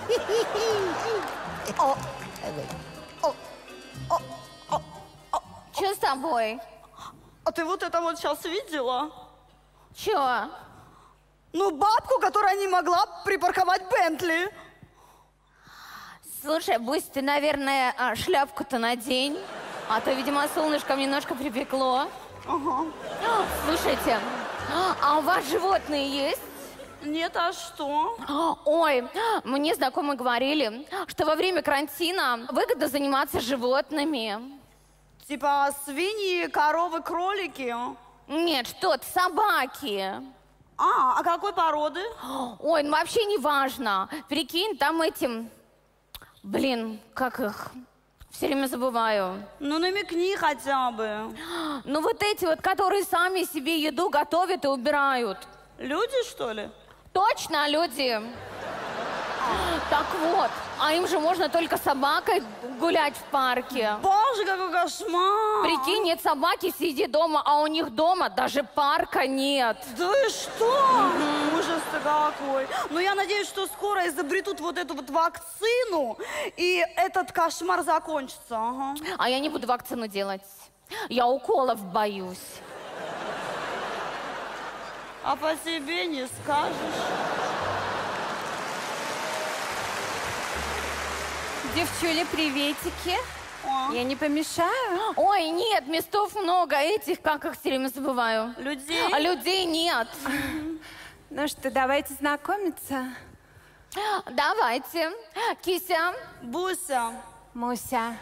Что с тобой? А ты вот это вот сейчас видела? Чё? Ну, бабку, которая не могла припарковать Бентли. Слушай, Бусь, ты, наверное, шляпку-то надень. А то, видимо, солнышком немножко припекло. Ага. Слушайте, а у вас животные есть? Нет, а что? Ой, мне знакомые говорили, что во время карантина выгодно заниматься животными. Типа свиньи, коровы, кролики? Нет, что ты, собаки. А какой породы? Ой, ну вообще не важно. Прикинь, там этим... Блин, как их... Все время забываю. Ну, намекни хотя бы. Ну, вот эти вот, которые сами себе еду готовят и убирают. Люди, что ли? Точно, люди. Так вот, а им же можно только собакой гулять в парке. Боже, какой кошмар! Прикинь, нет собаки, сиди дома, а у них дома даже парка нет. Да и что? Ужас-то какой. Но я надеюсь, что скоро изобретут вот эту вот вакцину, и этот кошмар закончится. Ага. А я не буду вакцину делать. Я уколов боюсь. А по себе не скажешь. Девчули, приветики. Я не помешаю? Ой, нет, местов много этих, как их все время забываю. Людей? А людей нет. Ну что, давайте знакомиться. Давайте. Кися. Буся. Муся.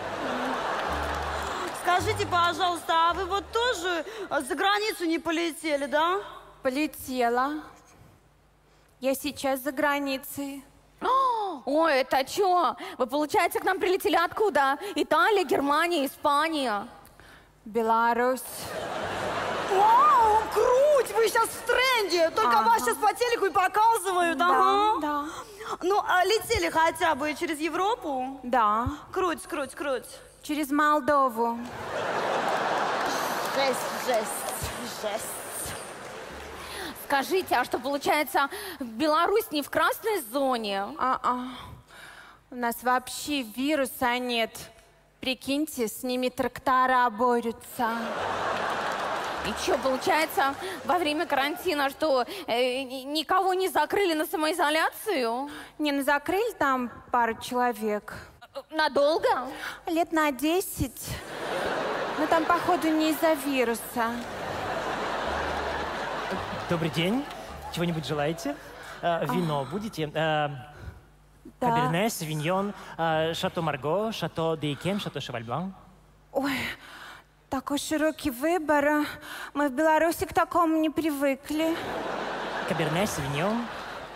Скажите, пожалуйста, а вы вот тоже за границу не полетели, да? Полетела. Я сейчас за границей. Ой, это что? Вы, получается, к нам прилетели откуда? Италия, Германия, Испания. Беларусь. Вау, круть! Вы сейчас в тренде. Только вас сейчас по телеку и показывают. Да, ага. да. Ну, а летели хотя бы через Европу? Да. Круть, круть, круть. Через Молдову. Жесть. Скажите, а что, получается, Беларусь не в красной зоне? У нас вообще вируса нет. Прикиньте, с ними трактора борются. И что, получается, во время карантина что, никого не закрыли на самоизоляцию? Не, ну закрыли там пару человек. Надолго? Лет на 10. Но там, походу, не из-за вируса. Добрый день. Чего-нибудь желаете? Вино будете? Каберне, Савиньон, Шато Марго, Шато де Икем, Шато Шеваль Блан. Ой, такой широкий выбор. Мы в Беларуси к такому не привыкли. Каберне, Савиньон.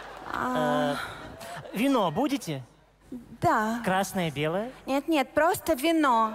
Вино будете? Да. Красное, белое? Нет, просто вино.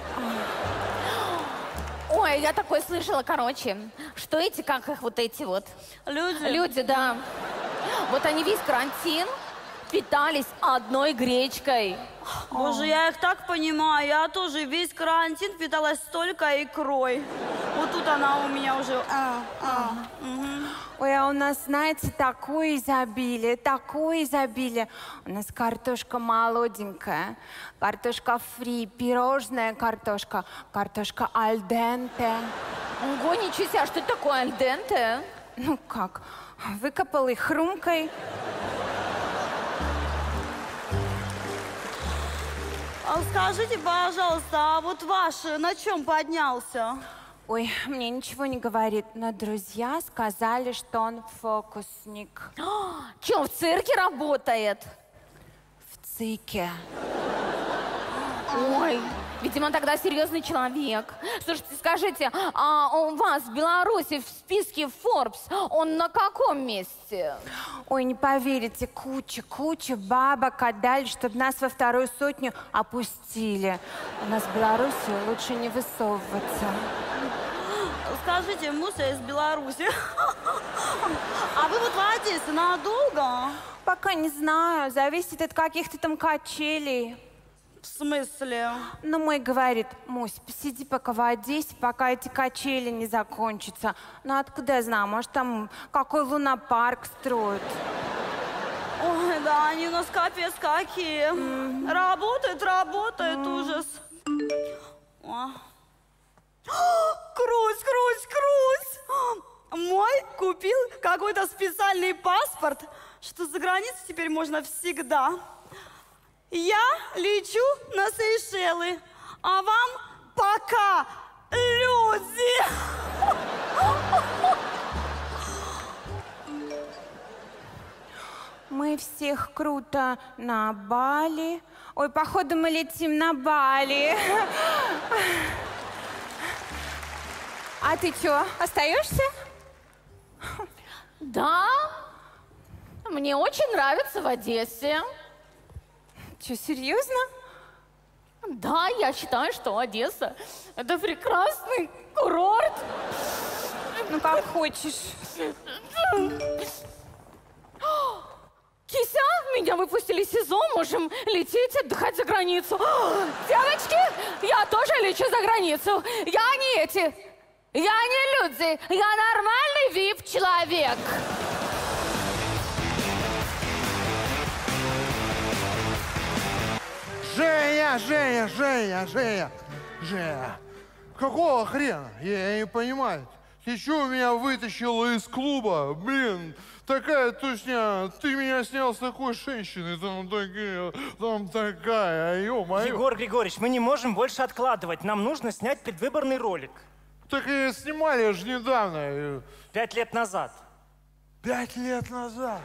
Ой, я такое слышала, короче, что эти, как их вот эти вот? Люди? Люди, да. Вот они весь карантин питались одной гречкой. Боже, я их так понимаю. Я тоже весь карантин питалась только икрой. Вот тут она у меня уже... Ой, а у нас, знаете, такое изобилие. У нас картошка молоденькая, картошка фри, пирожная картошка, картошка альденте. Ого, ничего себе, а что это такое альденте? Ну как, выкопал их хрумкой. А скажите, пожалуйста, а вот ваш на чем поднялся? Ой, мне ничего не говорит, но друзья сказали, что он фокусник. Че, в цирке работает? В ЦИКе. Ой, видимо, тогда серьезный человек. Слушайте, скажите, а у вас в Беларуси в списке Forbes он на каком месте? Ой, не поверите, куча бабок отдали, чтобы нас во 2-ю сотню опустили. У нас в Беларуси лучше не высовываться. Скажите, Муся из Беларуси. А вы вот в Одессе надолго? Пока не знаю, зависит от каких-то там качелей. В смысле? Ну, мой говорит: Мусь, посиди пока в Одессе, пока эти качели не закончатся. Ну, откуда я знаю, может, там какой лунопарк строят. Ой, да, они у нас капец какие. Работает, ужас. Крусь! Мой купил какой-то специальный паспорт, что за границу теперь можно всегда. Я лечу на Сейшелы, а вам пока, люди! Мы всех круто на Бали. Ой, походу, мы летим на Бали. А ты чё, остаешься? Да, мне очень нравится в Одессе. Чё, серьезно? Да, я считаю, что Одесса – это прекрасный курорт. Ну, как хочешь. Кися, меня выпустили из СИЗО, можем лететь, отдыхать за границу. Девочки, я тоже лечу за границу. Я не эти, я не люди, я нормальный VIP-человек. Женя, какого хрена? Я не понимаю. Ты что меня вытащила из клуба? Блин, такая тусня. Ты меня снял с такой женщиной. Там такая, ё-моё. Егор Григорьевич, мы не можем больше откладывать. Нам нужно снять предвыборный ролик. Так и снимали же недавно. 5 лет назад. 5 лет назад?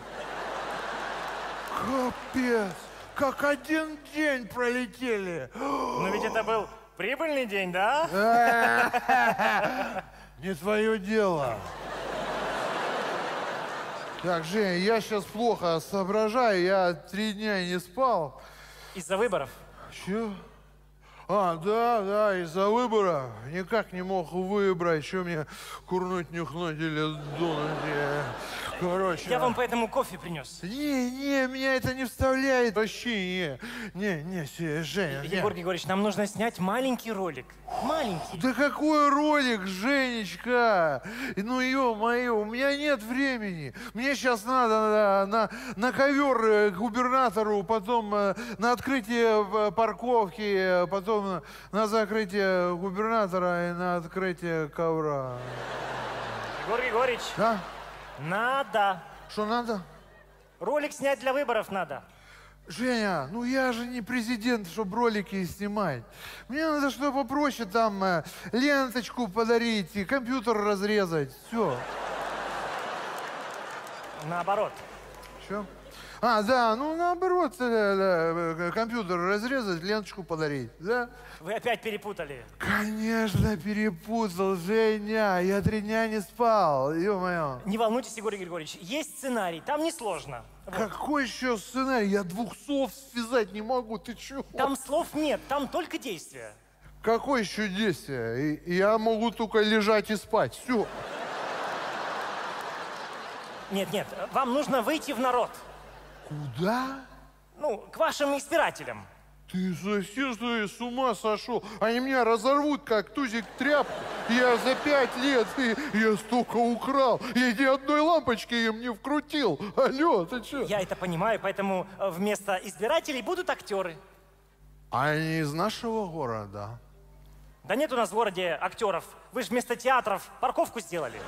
Капец. Как один день пролетели. Но ведь это был прибыльный день, да? Не твое дело. Так, Жень, я сейчас плохо соображаю, я 3 дня не спал. Из-за выборов? Чё? Да, из-за выбора. Никак не мог выбрать, что мне курнуть, нюхнуть или дунуть. Короче. Я вам поэтому кофе принес. Не, меня это не вставляет. Вообще, не, Женя. Егор Григорьевич, нам нужно снять маленький ролик. Маленький. Да какой ролик, Женечка? Ну, ё-моё, у меня нет времени. Мне сейчас надо на ковер к губернатору, потом на открытие парковки, потом на закрытие губернатора и на открытие ковра. Егор Григорьевич. Да? Надо. Что надо? Ролик снять для выборов надо. Женя, ну я же не президент, чтобы ролики снимать. Мне надо что попроще, там, ленточку подарить, и компьютер разрезать. Все. Наоборот. Что? Да, ну наоборот, компьютер разрезать, ленточку подарить, да? Вы опять перепутали. Конечно, перепутал, Женя. Я 3 дня не спал, ё-моё. Не волнуйтесь, Егор Григорьевич, есть сценарий, там несложно. Какой еще сценарий? Я 2 слов связать не могу, ты чё? Там слов нет, там только действия. Какое еще действие? Я могу только лежать и спать, все. Нет, вам нужно выйти в народ. Куда? Ну, к вашим избирателям. Ты совсем с ума сошел? Они меня разорвут, как тузик тряпку. Я за 5 лет, я столько украл. Я ни одной лампочки им не вкрутил. Алло, ты что? Я это понимаю, поэтому вместо избирателей будут актеры. А они из нашего города? Да нет у нас в городе актеров. Вы же вместо театров парковку сделали.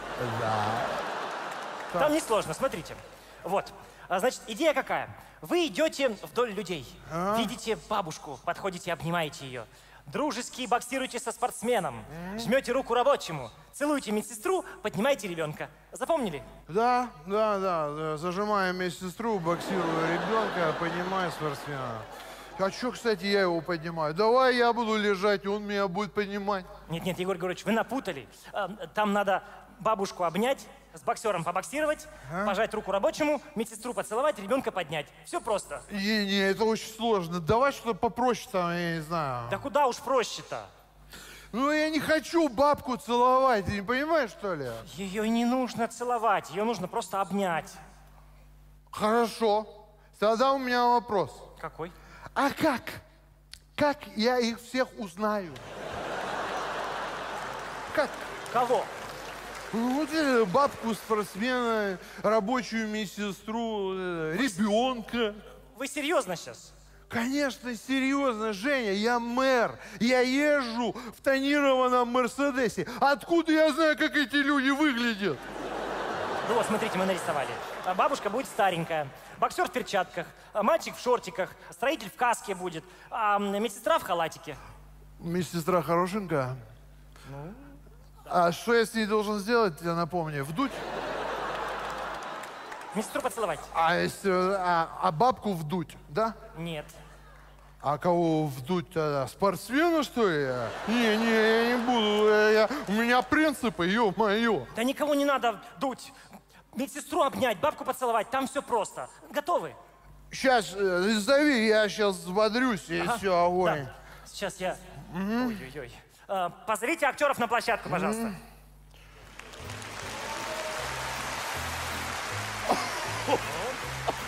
Да. Там несложно, смотрите. Вот. Значит, идея какая? Вы идете вдоль людей, видите бабушку, подходите, обнимаете ее. Дружески боксируете со спортсменом, жмете руку рабочему, целуете медсестру, поднимаете ребенка. Запомнили? Да. Зажимаю медсестру, боксирую ребенка, поднимаю спортсмена. А что, кстати, я его поднимаю? Давай я буду лежать, он меня будет поднимать. Нет, Егор Григорьевич, вы напутали. Там надо бабушку обнять, с боксером побоксировать, пожать руку рабочему, медсестру поцеловать, ребенка поднять. Все просто. Не, это очень сложно. Давай что-то попроще там, я не знаю. Да куда уж проще-то? Ну, я не хочу бабку целовать, ты не понимаешь, что ли? Ее не нужно целовать, ее нужно просто обнять. Хорошо. Тогда у меня вопрос. Какой? А как? Как я их всех узнаю? Как? Кого? Вот бабку, спортсмена, рабочую медсестру, ребенка. Вы серьезно сейчас? Конечно, серьезно, Женя, я мэр. Я езжу в тонированном Мерседесе. Откуда я знаю, как эти люди выглядят? Ну вот, смотрите, мы нарисовали. Бабушка будет старенькая, боксер в перчатках, мальчик в шортиках, строитель в каске будет, а медсестра в халатике. Медсестра хорошенькая? Ну? А что я с ней должен сделать, я напомню? Вдуть? Медсестру поцеловать. А бабку вдуть, да? Нет. А кого вдуть тогда? Спортсмена, что ли? Не, я не буду. У меня принципы, ё-моё. Да никого не надо дуть. Медсестру обнять, бабку поцеловать, там все просто. Готовы? Сейчас, зови, я сейчас взбодрюсь, и все, огонь. Да. Сейчас я... Ой-ой-ой. Позовите актеров на площадку, пожалуйста.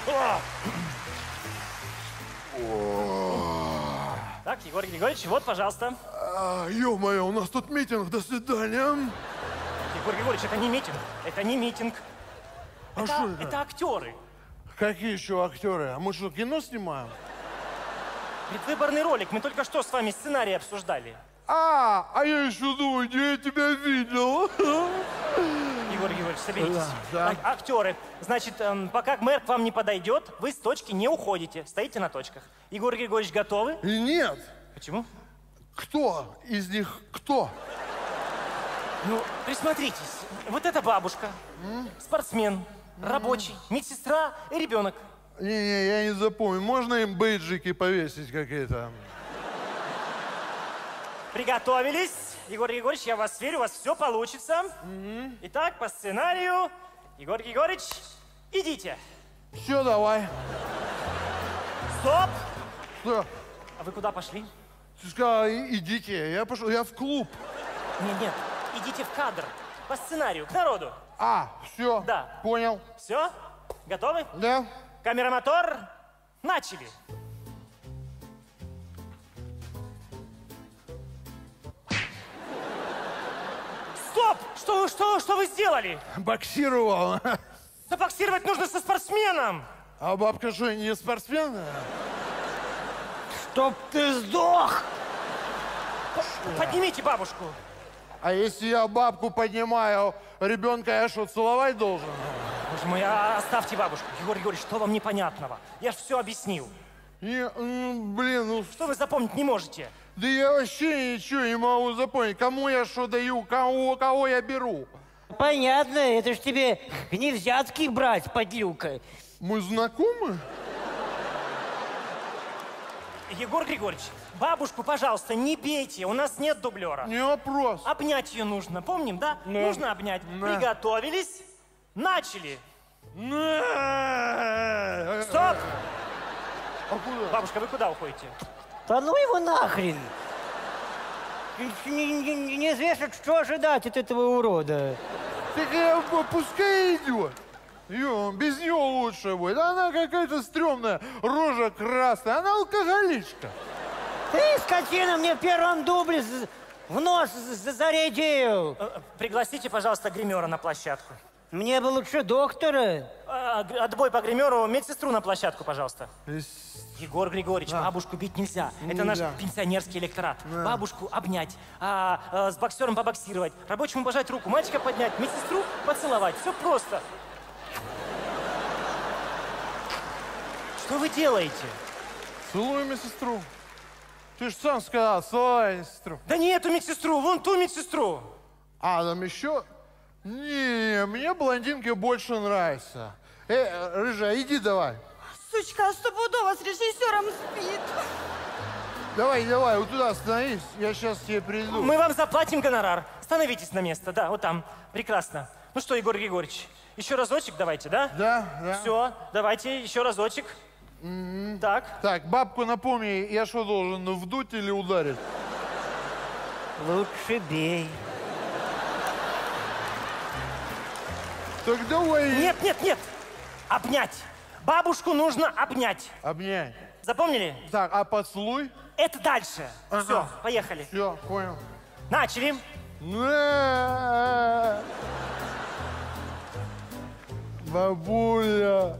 Так, Егор Григорьевич, вот, пожалуйста. Ё-моё, у нас тут митинг, до свидания. Егор Григорьевич, это не митинг. Это не митинг. А что это? Это актеры. Какие еще актеры? А мы что, кино снимаем? Предвыборный ролик. Мы только что с вами сценарий обсуждали. А я еще думаю, где я тебя видел. Егор Григорьевич, соберитесь. Да. Так, актеры. Значит, пока мэр к вам не подойдет, вы с точки не уходите. Стоите на точках. Егор Григорьевич, готовы? Нет. Почему? Кто из них кто? Ну, присмотритесь. Вот эта бабушка, спортсмен, рабочий, медсестра и ребенок. Не-не, я не запомню. Можно им бейджики повесить какие-то? Приготовились. Егор Григорьевич, я в вас верю, у вас все получится. Итак, по сценарию. Егор Григорьевич, идите. Все, давай. Стоп! Что? А вы куда пошли? Ты сказал, идите. Я пошел, я в клуб. Нет, идите в кадр. По сценарию, к народу. Все. Да. Понял. Все? Готовы? Да. Камера, мотор. Начали. Стоп! Что вы сделали? Боксировал. Да боксировать нужно со спортсменом. А бабка что, не спортсмен? Чтоб ты сдох! Поднимите бабушку. А если я бабку поднимаю, ребенка я что, целовать должен? Боже мой, оставьте бабушку. Егор Григорьевич, что вам непонятного? Я же все объяснил. Блин, Что вы запомнить не можете? Да я вообще ничего не могу запомнить. Кому я что даю, кого я беру? Понятно, это ж тебе не взятки брать, подлюка. Мы знакомы? Егор Григорьевич, бабушку, пожалуйста, не бейте, у нас нет дублера. Не вопрос. Обнять ее нужно, помним, да? Нужно обнять. Приготовились, начали. Стоп! Бабушка, вы куда уходите? Да ну его нахрен! Неизвестно, что ожидать от этого урода. Так пускай идет. Без нее лучше будет. Она какая-то стрёмная, рожа красная. Она алкоголичка. Ты, скотина, мне в первом дубле в нос зарядил. Пригласите, пожалуйста, гримера на площадку. Мне бы лучше доктора. Отбой по гримеру, медсестру на площадку, пожалуйста. Егор Григорьевич, бабушку бить нельзя. Это наш пенсионерский электорат. Бабушку обнять, с боксером побоксировать, рабочему пожать руку, мальчика поднять, медсестру поцеловать. Все просто. Что вы делаете? Целую медсестру. Ты же сам сказал, целуй медсестру. Да не эту медсестру, вон ту медсестру. Там еще? Не, мне блондинки больше нравятся. Рыжая, иди давай. Сучка стопудово с режиссером спит. Давай, вот туда остановись, я сейчас тебе приду. Мы вам заплатим гонорар. Становитесь на место, да, вот там. Прекрасно. Ну что, Егор Григорьевич, еще разочек давайте, да? Да. Все, давайте еще разочек. Так. Так, бабку напомни, я что должен, вдуть или ударить? Лучше бей. Так давай. Нет. Обнять. Бабушку нужно обнять. Обнять. Запомнили? Так, а поцелуй? Это дальше. Все, поехали. Все, понял. Начали. Бабуля.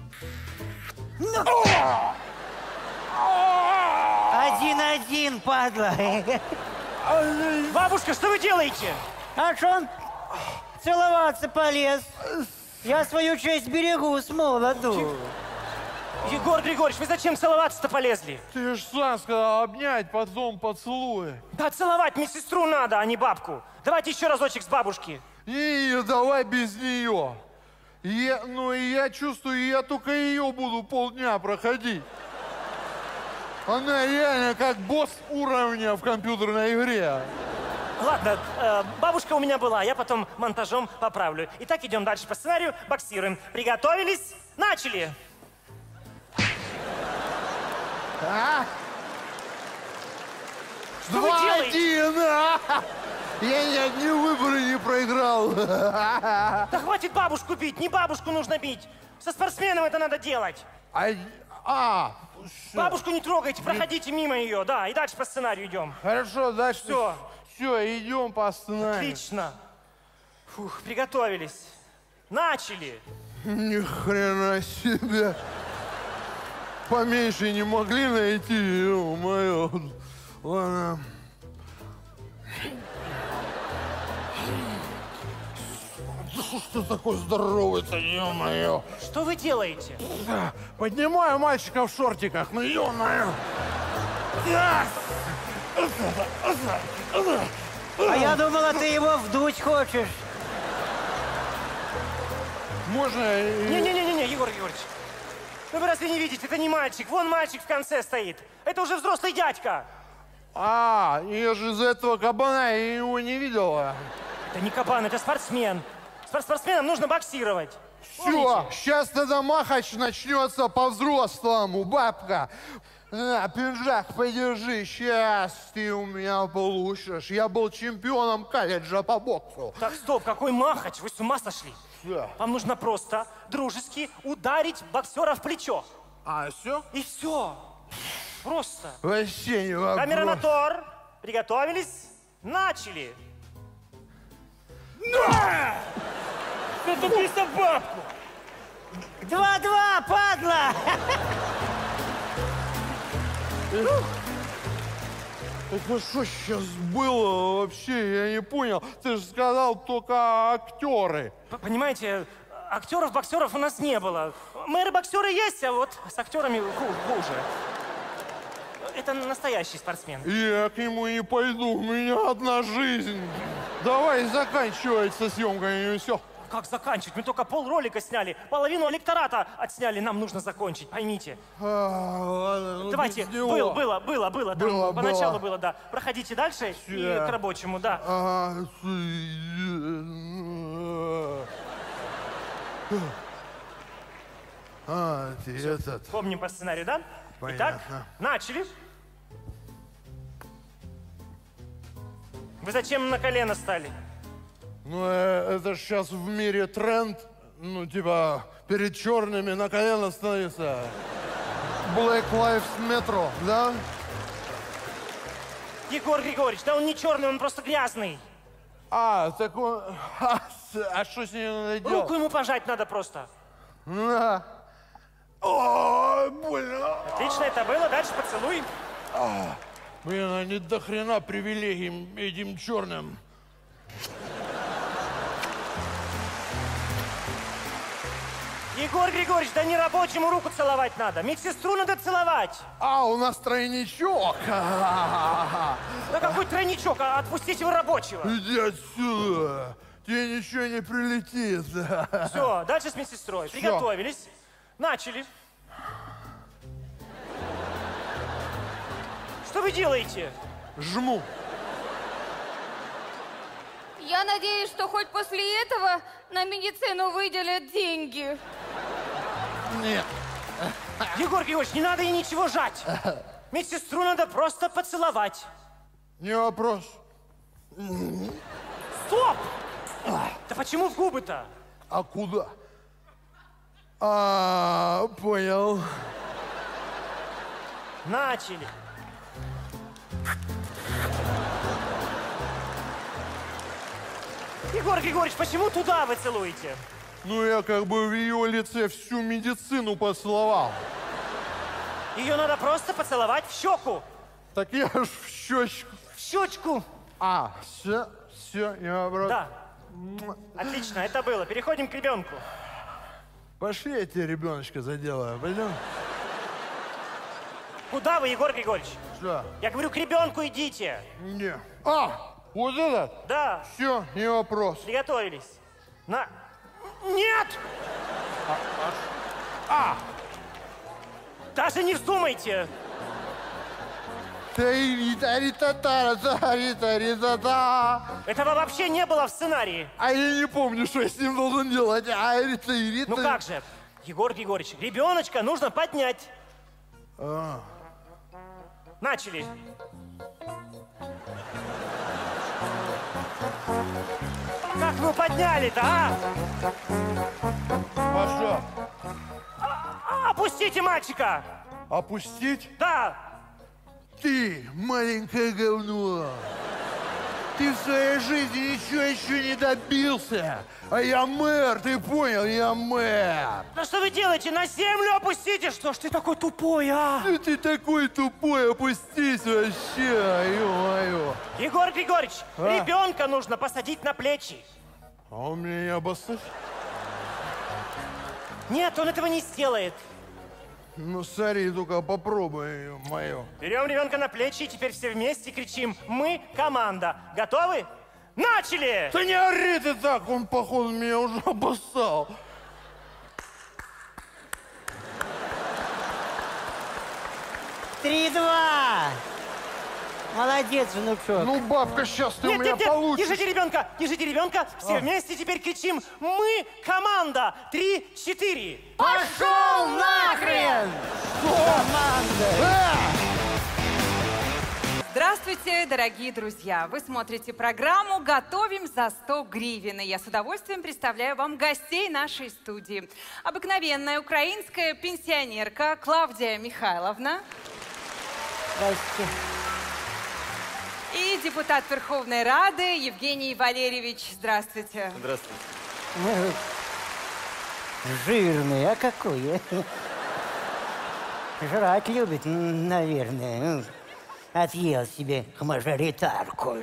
1-1, падла. Бабушка, что вы делаете? А что он целоваться полез? Я свою честь берегу с молоду. Егор Григорьевич, вы зачем целоваться-то полезли? Ты ж сам сказал обнять, потом поцелуй. Да целовать медсестру надо, а не бабку. Давайте еще разочек с бабушки. Не, давай без нее. Я чувствую, я только ее буду полдня проходить. Она реально как босс уровня в компьютерной игре. Ладно, бабушка у меня была, я потом монтажом поправлю. Итак, идем дальше по сценарию, боксируем. Приготовились, начали. Что вы делаете? 2-1, Я ни одни выборы не проиграл. Да хватит бабушку бить, не бабушку нужно бить. Со спортсменом это надо делать. Бабушку не трогайте, проходите мимо ее, да, и дальше по сценарию идем. Хорошо, дальше. Все. Все, идем по сценарию. Отлично. Фух, приготовились. Начали. Ни хрена себе. Поменьше не могли найти, ё-моё. Ладно. Что такое здоровый-то, ё-моё? Что вы делаете? Поднимаю мальчика в шортиках, ну ё-моё. А я думала, ты его вдуть хочешь. Можно... Не-не-не, Егор Егорович. Ну вы разве не видите, это не мальчик. Вон мальчик в конце стоит. Это уже взрослый дядька. Я же из-за этого кабана его не видела. Это не кабан, это спортсмен. Спортсменам нужно боксировать. Все, сейчас тогда махач начнется по-взрослому, бабка. На, пинжак, подержи, сейчас ты у меня получишь. Я был чемпионом колледжа по боксу. Так, стоп, какой махач? Вы с ума сошли? Да. Вам нужно просто дружески ударить боксера в плечо. Все? И все. Просто. Вообще не вопрос. Камера, мотор. Приготовились. Начали. Затупи собаку! 2-2, падла! Это что сейчас было вообще? Я не понял. Ты же сказал только актеры. Понимаете, актеров, боксеров у нас не было. Мэры-боксеры есть, а вот с актерами хуже. Это настоящий спортсмен. Я к нему не пойду, у меня одна жизнь. Давай заканчивается съемками и все. Как заканчивать? Мы только полролика сняли, половину электората отсняли. Нам нужно закончить, поймите. Ладно, давайте, было. Там поначалу было, да. Проходите дальше и к рабочему, да. Ты этот... Помним по сценарию, да? Понятно. Итак, начали. Вы зачем на колено стали? Ну, это ж сейчас в мире тренд. Ну, типа, перед черными на колено становится. Black Lives Matter, да? Егор Григорьевич, да он не черный, он просто грязный. Так он... А что с ним надо делать? Руку ему пожать надо просто. На. О, больно. Отлично это было, дальше поцелуй. Блин, они до хрена привилегий этим черным. Егор Григорьевич, да не рабочему руку целовать надо. Медсестру надо целовать. У нас тройничок. Да какой тройничок? Отпустите вы рабочего. Иди отсюда. Тебе ничего не прилетит. Все, дальше с медсестрой. Приготовились. Начали. Что вы делаете? Жму. Я надеюсь, что хоть после этого на медицину выделят деньги. Нет. Егор Георгиевич, не надо ей ничего жать. Медсестру надо просто поцеловать. Не вопрос. Стоп! Да почему в губы-то? А куда? Понял. Начали. Егор Григорьевич, почему туда вы целуете? Ну, я как бы в ее лице всю медицину поцеловал. Ее надо просто поцеловать в щеку. Так я ж в щечку. В щечку. Все, я обратно. Да. Отлично, это было. Переходим к ребенку. Пошли, я тебе ребеночка заделаю. Пойдем? Куда вы, Егор Григорьевич? Что? Я говорю, к ребенку идите. Не. Вот этот? Да. Все, не вопрос. Приготовились. На. Нет! Даже не вздумайте. Этого вообще не было в сценарии. Я не помню, что я с ним должен делать. Ну как же, Егор Григорьевич, ребеночка нужно поднять. Начали. Как вы подняли-то, Пошел. Опустите мальчика! Опустить? Да! Ты, маленькое говно! Ты в своей жизни ничего еще не добился! А я мэр, ты понял? Я мэр! Ну что вы делаете? На землю опустите! Что ж ты такой тупой, а? Ну ты такой тупой, опустись вообще, ё-моё! Егор Григорьевич, А? ребенка нужно посадить на плечи. А он меня не обоссать? Нет, он этого не сделает. Ну, смотри, только попробуй, ё-моё. Берем ребенка на плечи и теперь все вместе кричим: мы команда. Готовы? Начали! Да не ори ты так, он, походу, меня уже обоссал. Три-два. Молодец, внучок. Ну, бабка, сейчас ты Нет, у меня нет, нет, получишь. держите ребенка, все вместе теперь кричим: мы команда. 3-4. Пошел нахрен! Здравствуйте, дорогие друзья! Вы смотрите программу «Готовим за 100 гривен». И я с удовольствием представляю вам гостей нашей студии. Обыкновенная украинская пенсионерка Клавдия Михайловна. Здрасте. И депутат Верховной Рады Евгений Валерьевич. Здравствуйте. Здравствуйте. Жирный, а какой? Жрать любит, наверное. Отъел себе мажоритарку.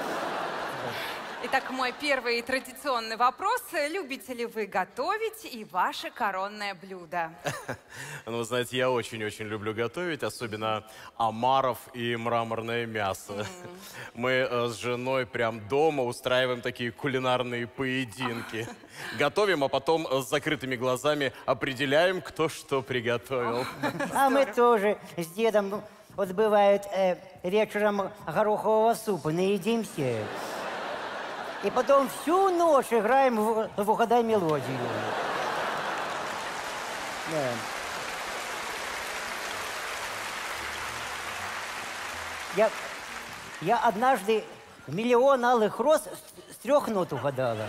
Итак, мой первый традиционный вопрос. Любите ли вы готовить и ваше коронное блюдо? Ну, вы знаете, я очень-очень люблю готовить, особенно омаров и мраморное мясо. Мы с женой прям дома устраиваем такие кулинарные поединки. Готовим, а потом с закрытыми глазами определяем, кто что приготовил. А мы тоже с дедом, вот бывает, вечером горохового супа наедимся. И потом всю ночь играем в «Угадай мелодию». Да. Я однажды 1 000 000 алых роз с 3 нот угадала.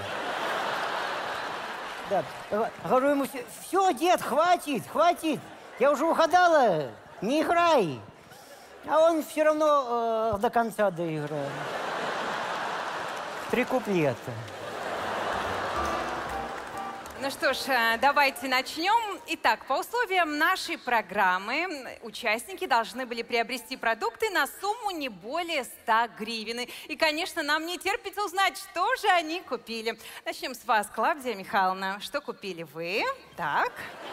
Да. Говорю ему: все, дед, хватит, хватит. Я уже угадала, не играй. А он все равно до конца доиграл. 3 куплета. Ну что ж, давайте начнем. Итак, по условиям нашей программы участники должны были приобрести продукты на сумму не более 100 гривен. И, конечно, нам не терпится узнать, что же они купили. Начнем с вас, Клавдия Михайловна. Что купили вы? Так.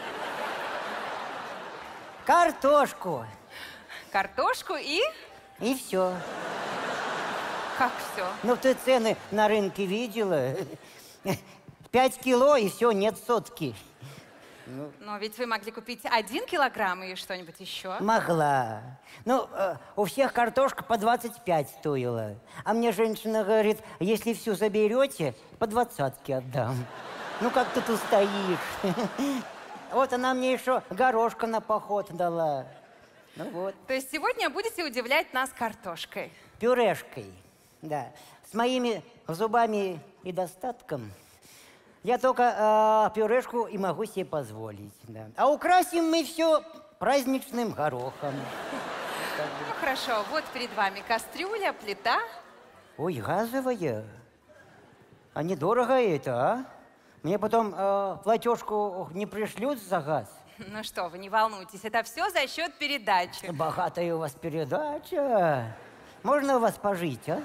Картошку. Картошку и? И все. Как все? Ну, ты цены на рынке видела? 5 кило, и все, нет сотки. Но ведь вы могли купить 1 килограмм и что-нибудь еще. Могла. Ну, у всех картошка по 25 стоила. А мне женщина говорит: если всю заберете, по 20-ке отдам. Ну, как ты тут стоишь? Вот она мне еще горошка на поход дала. Ну вот. То есть сегодня будете удивлять нас картошкой? Пюрешкой, да. С моими зубами и достатком я только пюрешку и могу себе позволить. Да. А украсим мы все праздничным горохом. Ну хорошо, вот перед вами кастрюля, плита. Ой, газовая. А недорого это, а? Мне потом платежку не пришлют за газ? Ну что вы, не волнуйтесь, это все за счет передачи. Богатая у вас передача. Можно у вас пожить, а?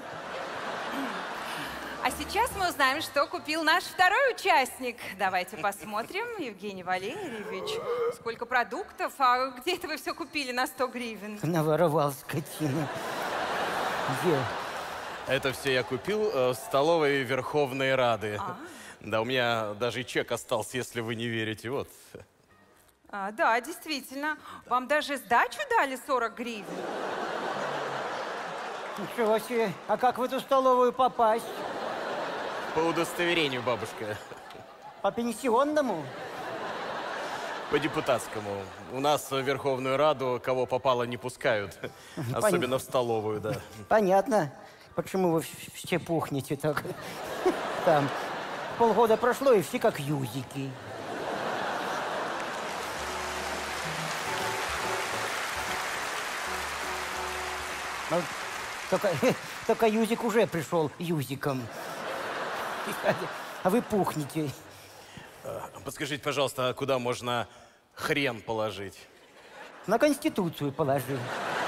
А сейчас мы узнаем, что купил наш второй участник. Давайте посмотрим, Евгений Валерьевич, сколько продуктов. А где это вы все купили на 100 гривен? Наворовал, скотина. Где? Это все я купил в столовой Верховной Рады. Да, у меня даже и чек остался, если вы не верите. Вот. Да, действительно. Вам даже сдачу дали 40 гривен. Ничего себе. А как в эту столовую попасть? По удостоверению, бабушка. По пенсионному? По депутатскому. У нас в Верховную Раду кого попало не пускают. Особенно в столовую, да. Понятно. Почему вы все пухнете так? Там полгода прошло, и все как юзики. Только Юзик уже пришел Юзиком. А вы пухнете. Подскажите, пожалуйста, а куда можно хрен положить? На Конституцию положи.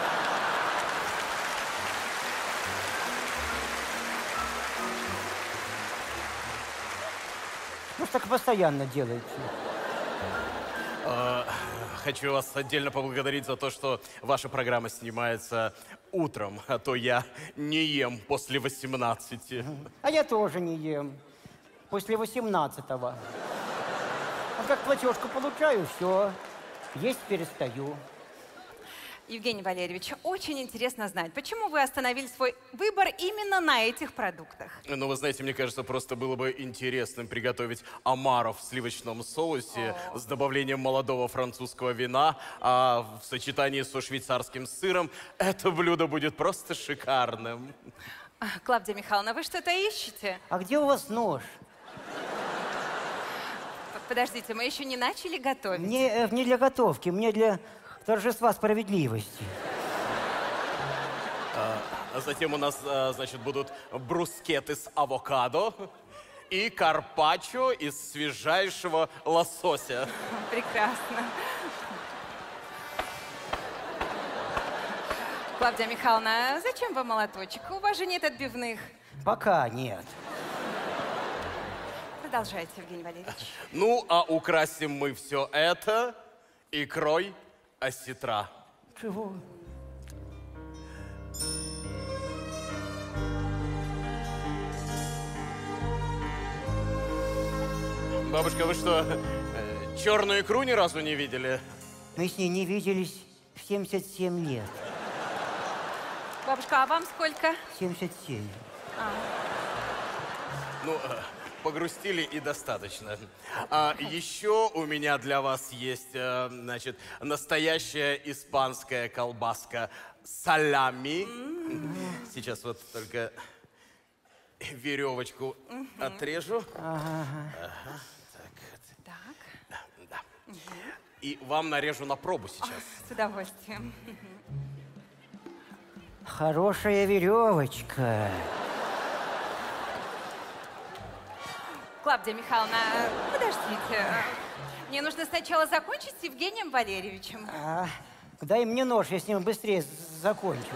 Ну, так постоянно делаете. Хочу вас отдельно поблагодарить за то, что ваша программа снимается утром, а то я не ем после 18. А я тоже не ем. После 18-го. А как платежку получаю, все. Есть перестаю. Евгений Валерьевич, очень интересно знать, почему вы остановили свой выбор именно на этих продуктах? Ну, вы знаете, мне кажется, просто было бы интересным приготовить омаров в сливочном соусе с добавлением молодого французского вина, а в сочетании со швейцарским сыром это блюдо будет просто шикарным. Клавдия Михайловна, вы что-то ищете? А где у вас нож? Подождите, мы еще не начали готовить. Не для готовки, мне для торжества справедливости. А затем у нас, значит, будут брускеты с авокадо и карпаччо из свежайшего лосося. Прекрасно. Клавдия Михайловна, зачем вам молоточек? У вас же нет отбивных. Пока нет. Продолжайте, Евгений Валерьевич. Ну, а украсим мы все это икрой осетра. Чего? Бабушка, вы что, черную икру ни разу не видели? Мы с ней не виделись в 77 лет. Бабушка, а вам сколько? 77. Ну, погрустили и достаточно. А еще у меня для вас есть, значит, настоящая испанская колбаска салями. Сейчас вот только веревочку отрежу. Ага. Так. Да. И вам нарежу на пробу сейчас. С удовольствием. Хорошая веревочка. Клавдия Михайловна, подождите. Мне нужно сначала закончить с Евгением Валерьевичем. Дай мне нож, я с ним быстрее закончу.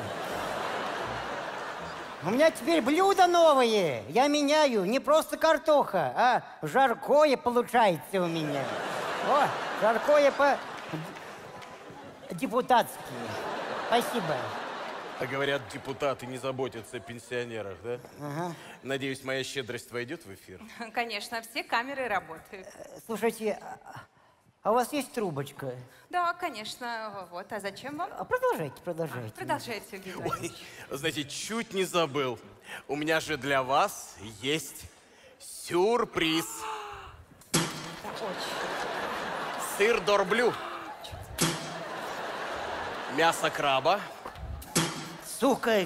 У меня теперь блюда новые. Я меняю. Не просто картоха, а жаркое получается у меня. О, жаркое по-депутатски. Спасибо. А говорят, депутаты не заботятся о пенсионерах, да? Ага. Надеюсь, моя щедрость войдет в эфир? Конечно, все камеры работают. Слушайте, а у вас есть трубочка? Да, конечно. Вот. А зачем вам? Продолжайте. Продолжайте, Евгений Валерьевич. Знаете, чуть не забыл. У меня же для вас есть сюрприз. Сыр дорблю. Мясо краба. Сука!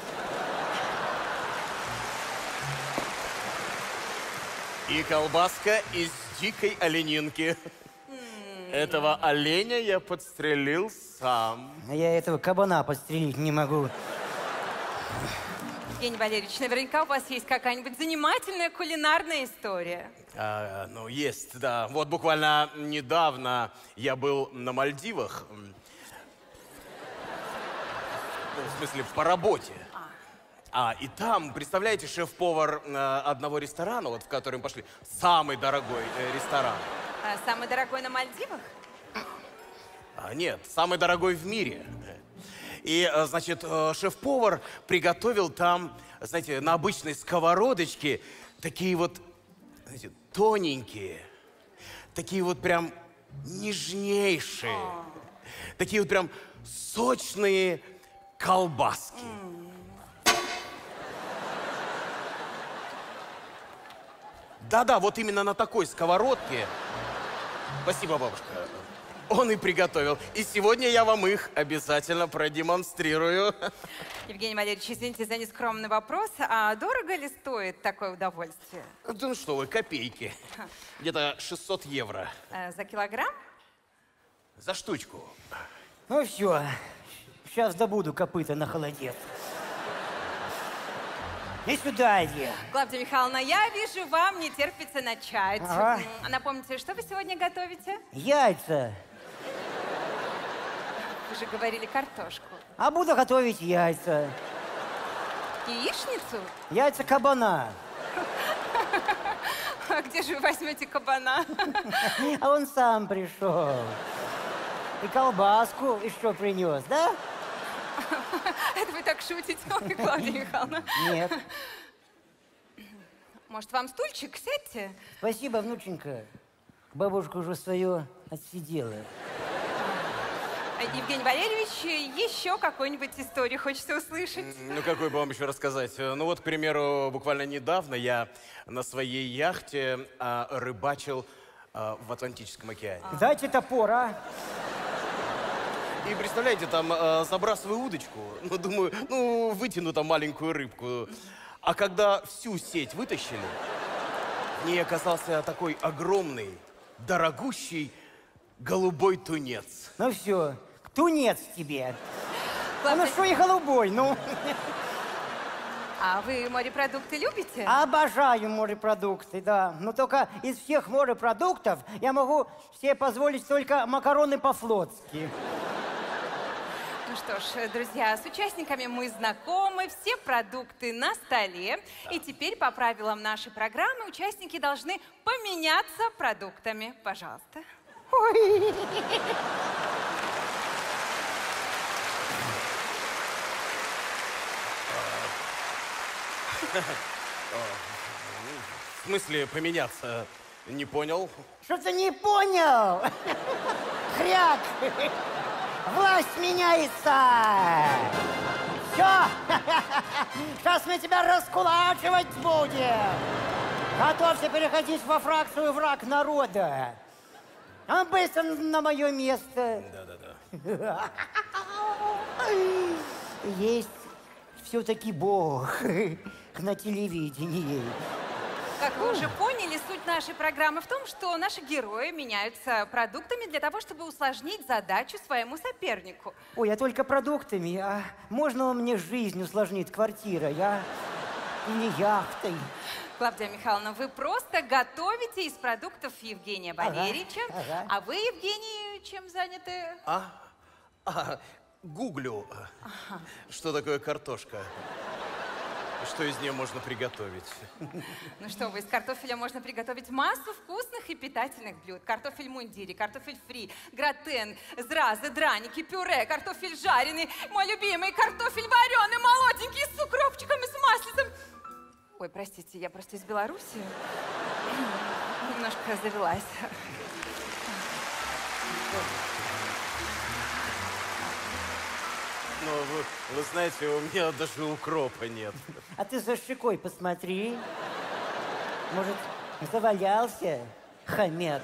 И колбаска из дикой оленинки. Этого оленя я подстрелил сам. Я этого кабана подстрелить не могу. Евгений Валерьевич, наверняка у вас есть какая-нибудь занимательная кулинарная история. Ну, есть, да. Вот буквально недавно я был на Мальдивах. Ну, в смысле, по работе. И там, представляете, шеф-повар одного ресторана, вот в который мы пошли, самый дорогой ресторан. Самый дорогой на Мальдивах? Нет, самый дорогой в мире. И, значит, шеф-повар приготовил там, знаете, на обычной сковородочке такие вот, знаете, тоненькие, такие вот прям нежнейшие, такие вот прям сочные колбаски. Да-да, вот именно на такой сковородке. Спасибо, бабушка. Он и приготовил. И сегодня я вам их обязательно продемонстрирую. Евгений Валерьевич, извините за нескромный вопрос. А дорого ли стоит такое удовольствие? Да ну что вы, копейки. Где-то 600 евро. За килограмм? За штучку. Ну все, Сейчас добуду копыта на холодец. И сюда иди. Клавдия Михайловна, я вижу, вам не терпится начать. Ага. Напомните, что вы сегодня готовите? Яйца. Вы же говорили картошку. А буду готовить яйца. Яичницу? Яйца кабана. А где же вы возьмете кабана? А он сам пришел. И колбаску еще принес, да? Это вы так шутите, ой, Клавдия Михайловна? Нет. Может, вам стульчик? Сядьте. Спасибо, внученька. Бабушка уже свое отсидела. Евгений Валерьевич, еще какую-нибудь историю хочется услышать? Ну, какой бы вам еще рассказать? Ну, вот, к примеру, буквально недавно я на своей яхте рыбачил в Атлантическом океане. Дайте топор, а? И представляете, там забрасываю удочку, ну, думаю, ну, вытяну там маленькую рыбку. А когда всю сеть вытащили, в ней оказался такой огромный, дорогущий голубой тунец. Ну все, тунец тебе. Ну что и голубой, ну. А вы морепродукты любите? Обожаю морепродукты, да. Но только из всех морепродуктов я могу себе позволить только макароны по-флотски. Ну что ж, друзья, с участниками мы знакомы, все продукты на столе. И теперь по правилам нашей программы участники должны поменяться продуктами. Пожалуйста. Ой. В смысле поменяться? Не понял. Что ты не понял? Хряк! Власть меняется! Все! Сейчас мы тебя раскулачивать будем! Готовься переходить во фракцию «Враг народа». А быстро на мое место. Да-да-да. Есть все-таки Бог на телевидении. Как вы уже поняли, суть нашей программы в том, что наши герои меняются продуктами для того, чтобы усложнить задачу своему сопернику. Ой, я только продуктами. А можно мне жизнь усложнит квартира, я? Или яхтой? Клавдия Михайловна, вы просто готовите из продуктов Евгения Валерьевича. ага. А вы, Евгений, чем заняты? Гуглю, что такое картошка. Что из нее можно приготовить? Ну что вы, из картофеля можно приготовить массу вкусных и питательных блюд. Картофель мундири, картофель фри, гратен, зразы, драники, пюре, картофель жареный, мой любимый, картофель вареный, молоденький, с укропчиком и с маслицем. Ой, простите, я просто из Беларуси. Немножко завелась. Ну, вы знаете, у меня даже укропа нет. А ты за щекой посмотри. Может, завалялся, хомяк?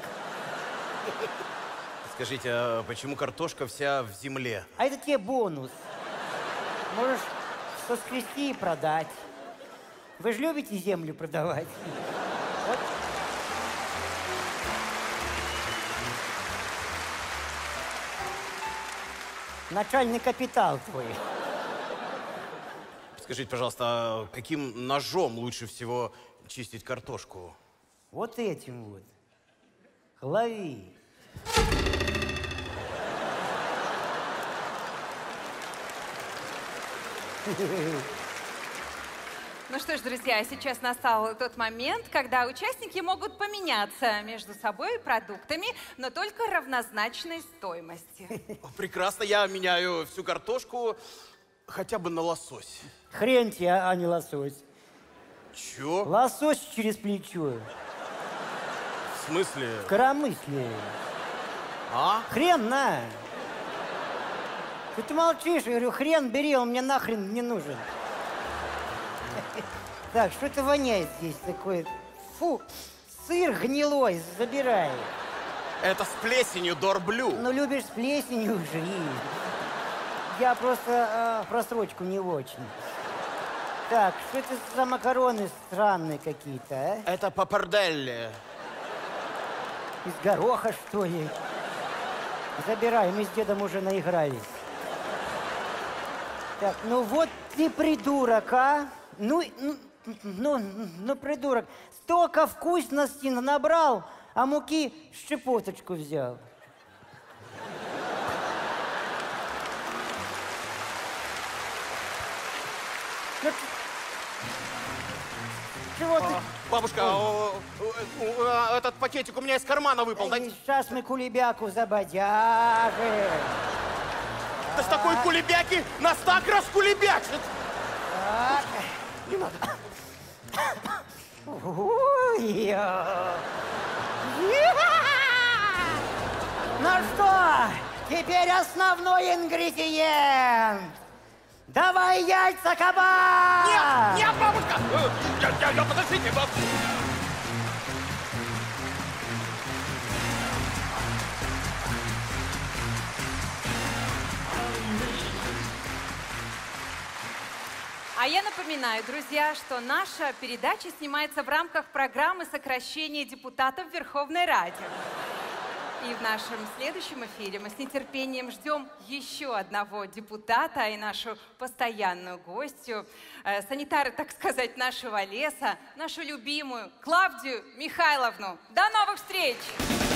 Скажите, а почему картошка вся в земле? А это тебе бонус. Можешь соскрести и продать. Вы же любите землю продавать? Вот. Начальный капитал твой. Скажите, пожалуйста, а каким ножом лучше всего чистить картошку? Вот этим вот. Лови. Ну что ж, друзья, сейчас настал тот момент, когда участники могут поменяться между собой продуктами, но только равнозначной стоимости. Прекрасно, я меняю всю картошку хотя бы на лосось. Хрен тебе, а не лосось. Чё? Лосось через плечо. В смысле? В коромысле. А? Хрен на. Что ты молчишь? Я говорю, хрен бери, он мне нахрен не нужен. Так, что это воняет здесь такое? Фу, сыр гнилой, забирай. Это с плесенью, Дорблю. Ну, любишь с плесенью, жри. Я просто просрочку не очень. Так, что это за макароны странные какие-то, а? Это папарделли. Из гороха, что ли? Забирай, мы с дедом уже наигрались. Так, ну вот ты придурок, а? Ну, придурок. Столько вкусности набрал, а муки щепоточку взял. Чего ты? Бабушка, этот пакетик у меня из кармана выпал. Сейчас мы кулебяку забодяжим. Да с такой кулебяки нас так раскулебячит! Так. Не надо. Ну что, теперь основной ингредиент. Давай яйца, кабан! Нет, нет, бабушка! Подождите, бабушка! А я напоминаю, друзья, что наша передача снимается в рамках программы сокращения депутатов в Верховной Раде. И в нашем следующем эфире мы с нетерпением ждем еще одного депутата и нашу постоянную гостью, санитары, так сказать, нашего леса, нашу любимую Клавдию Михайловну. До новых встреч!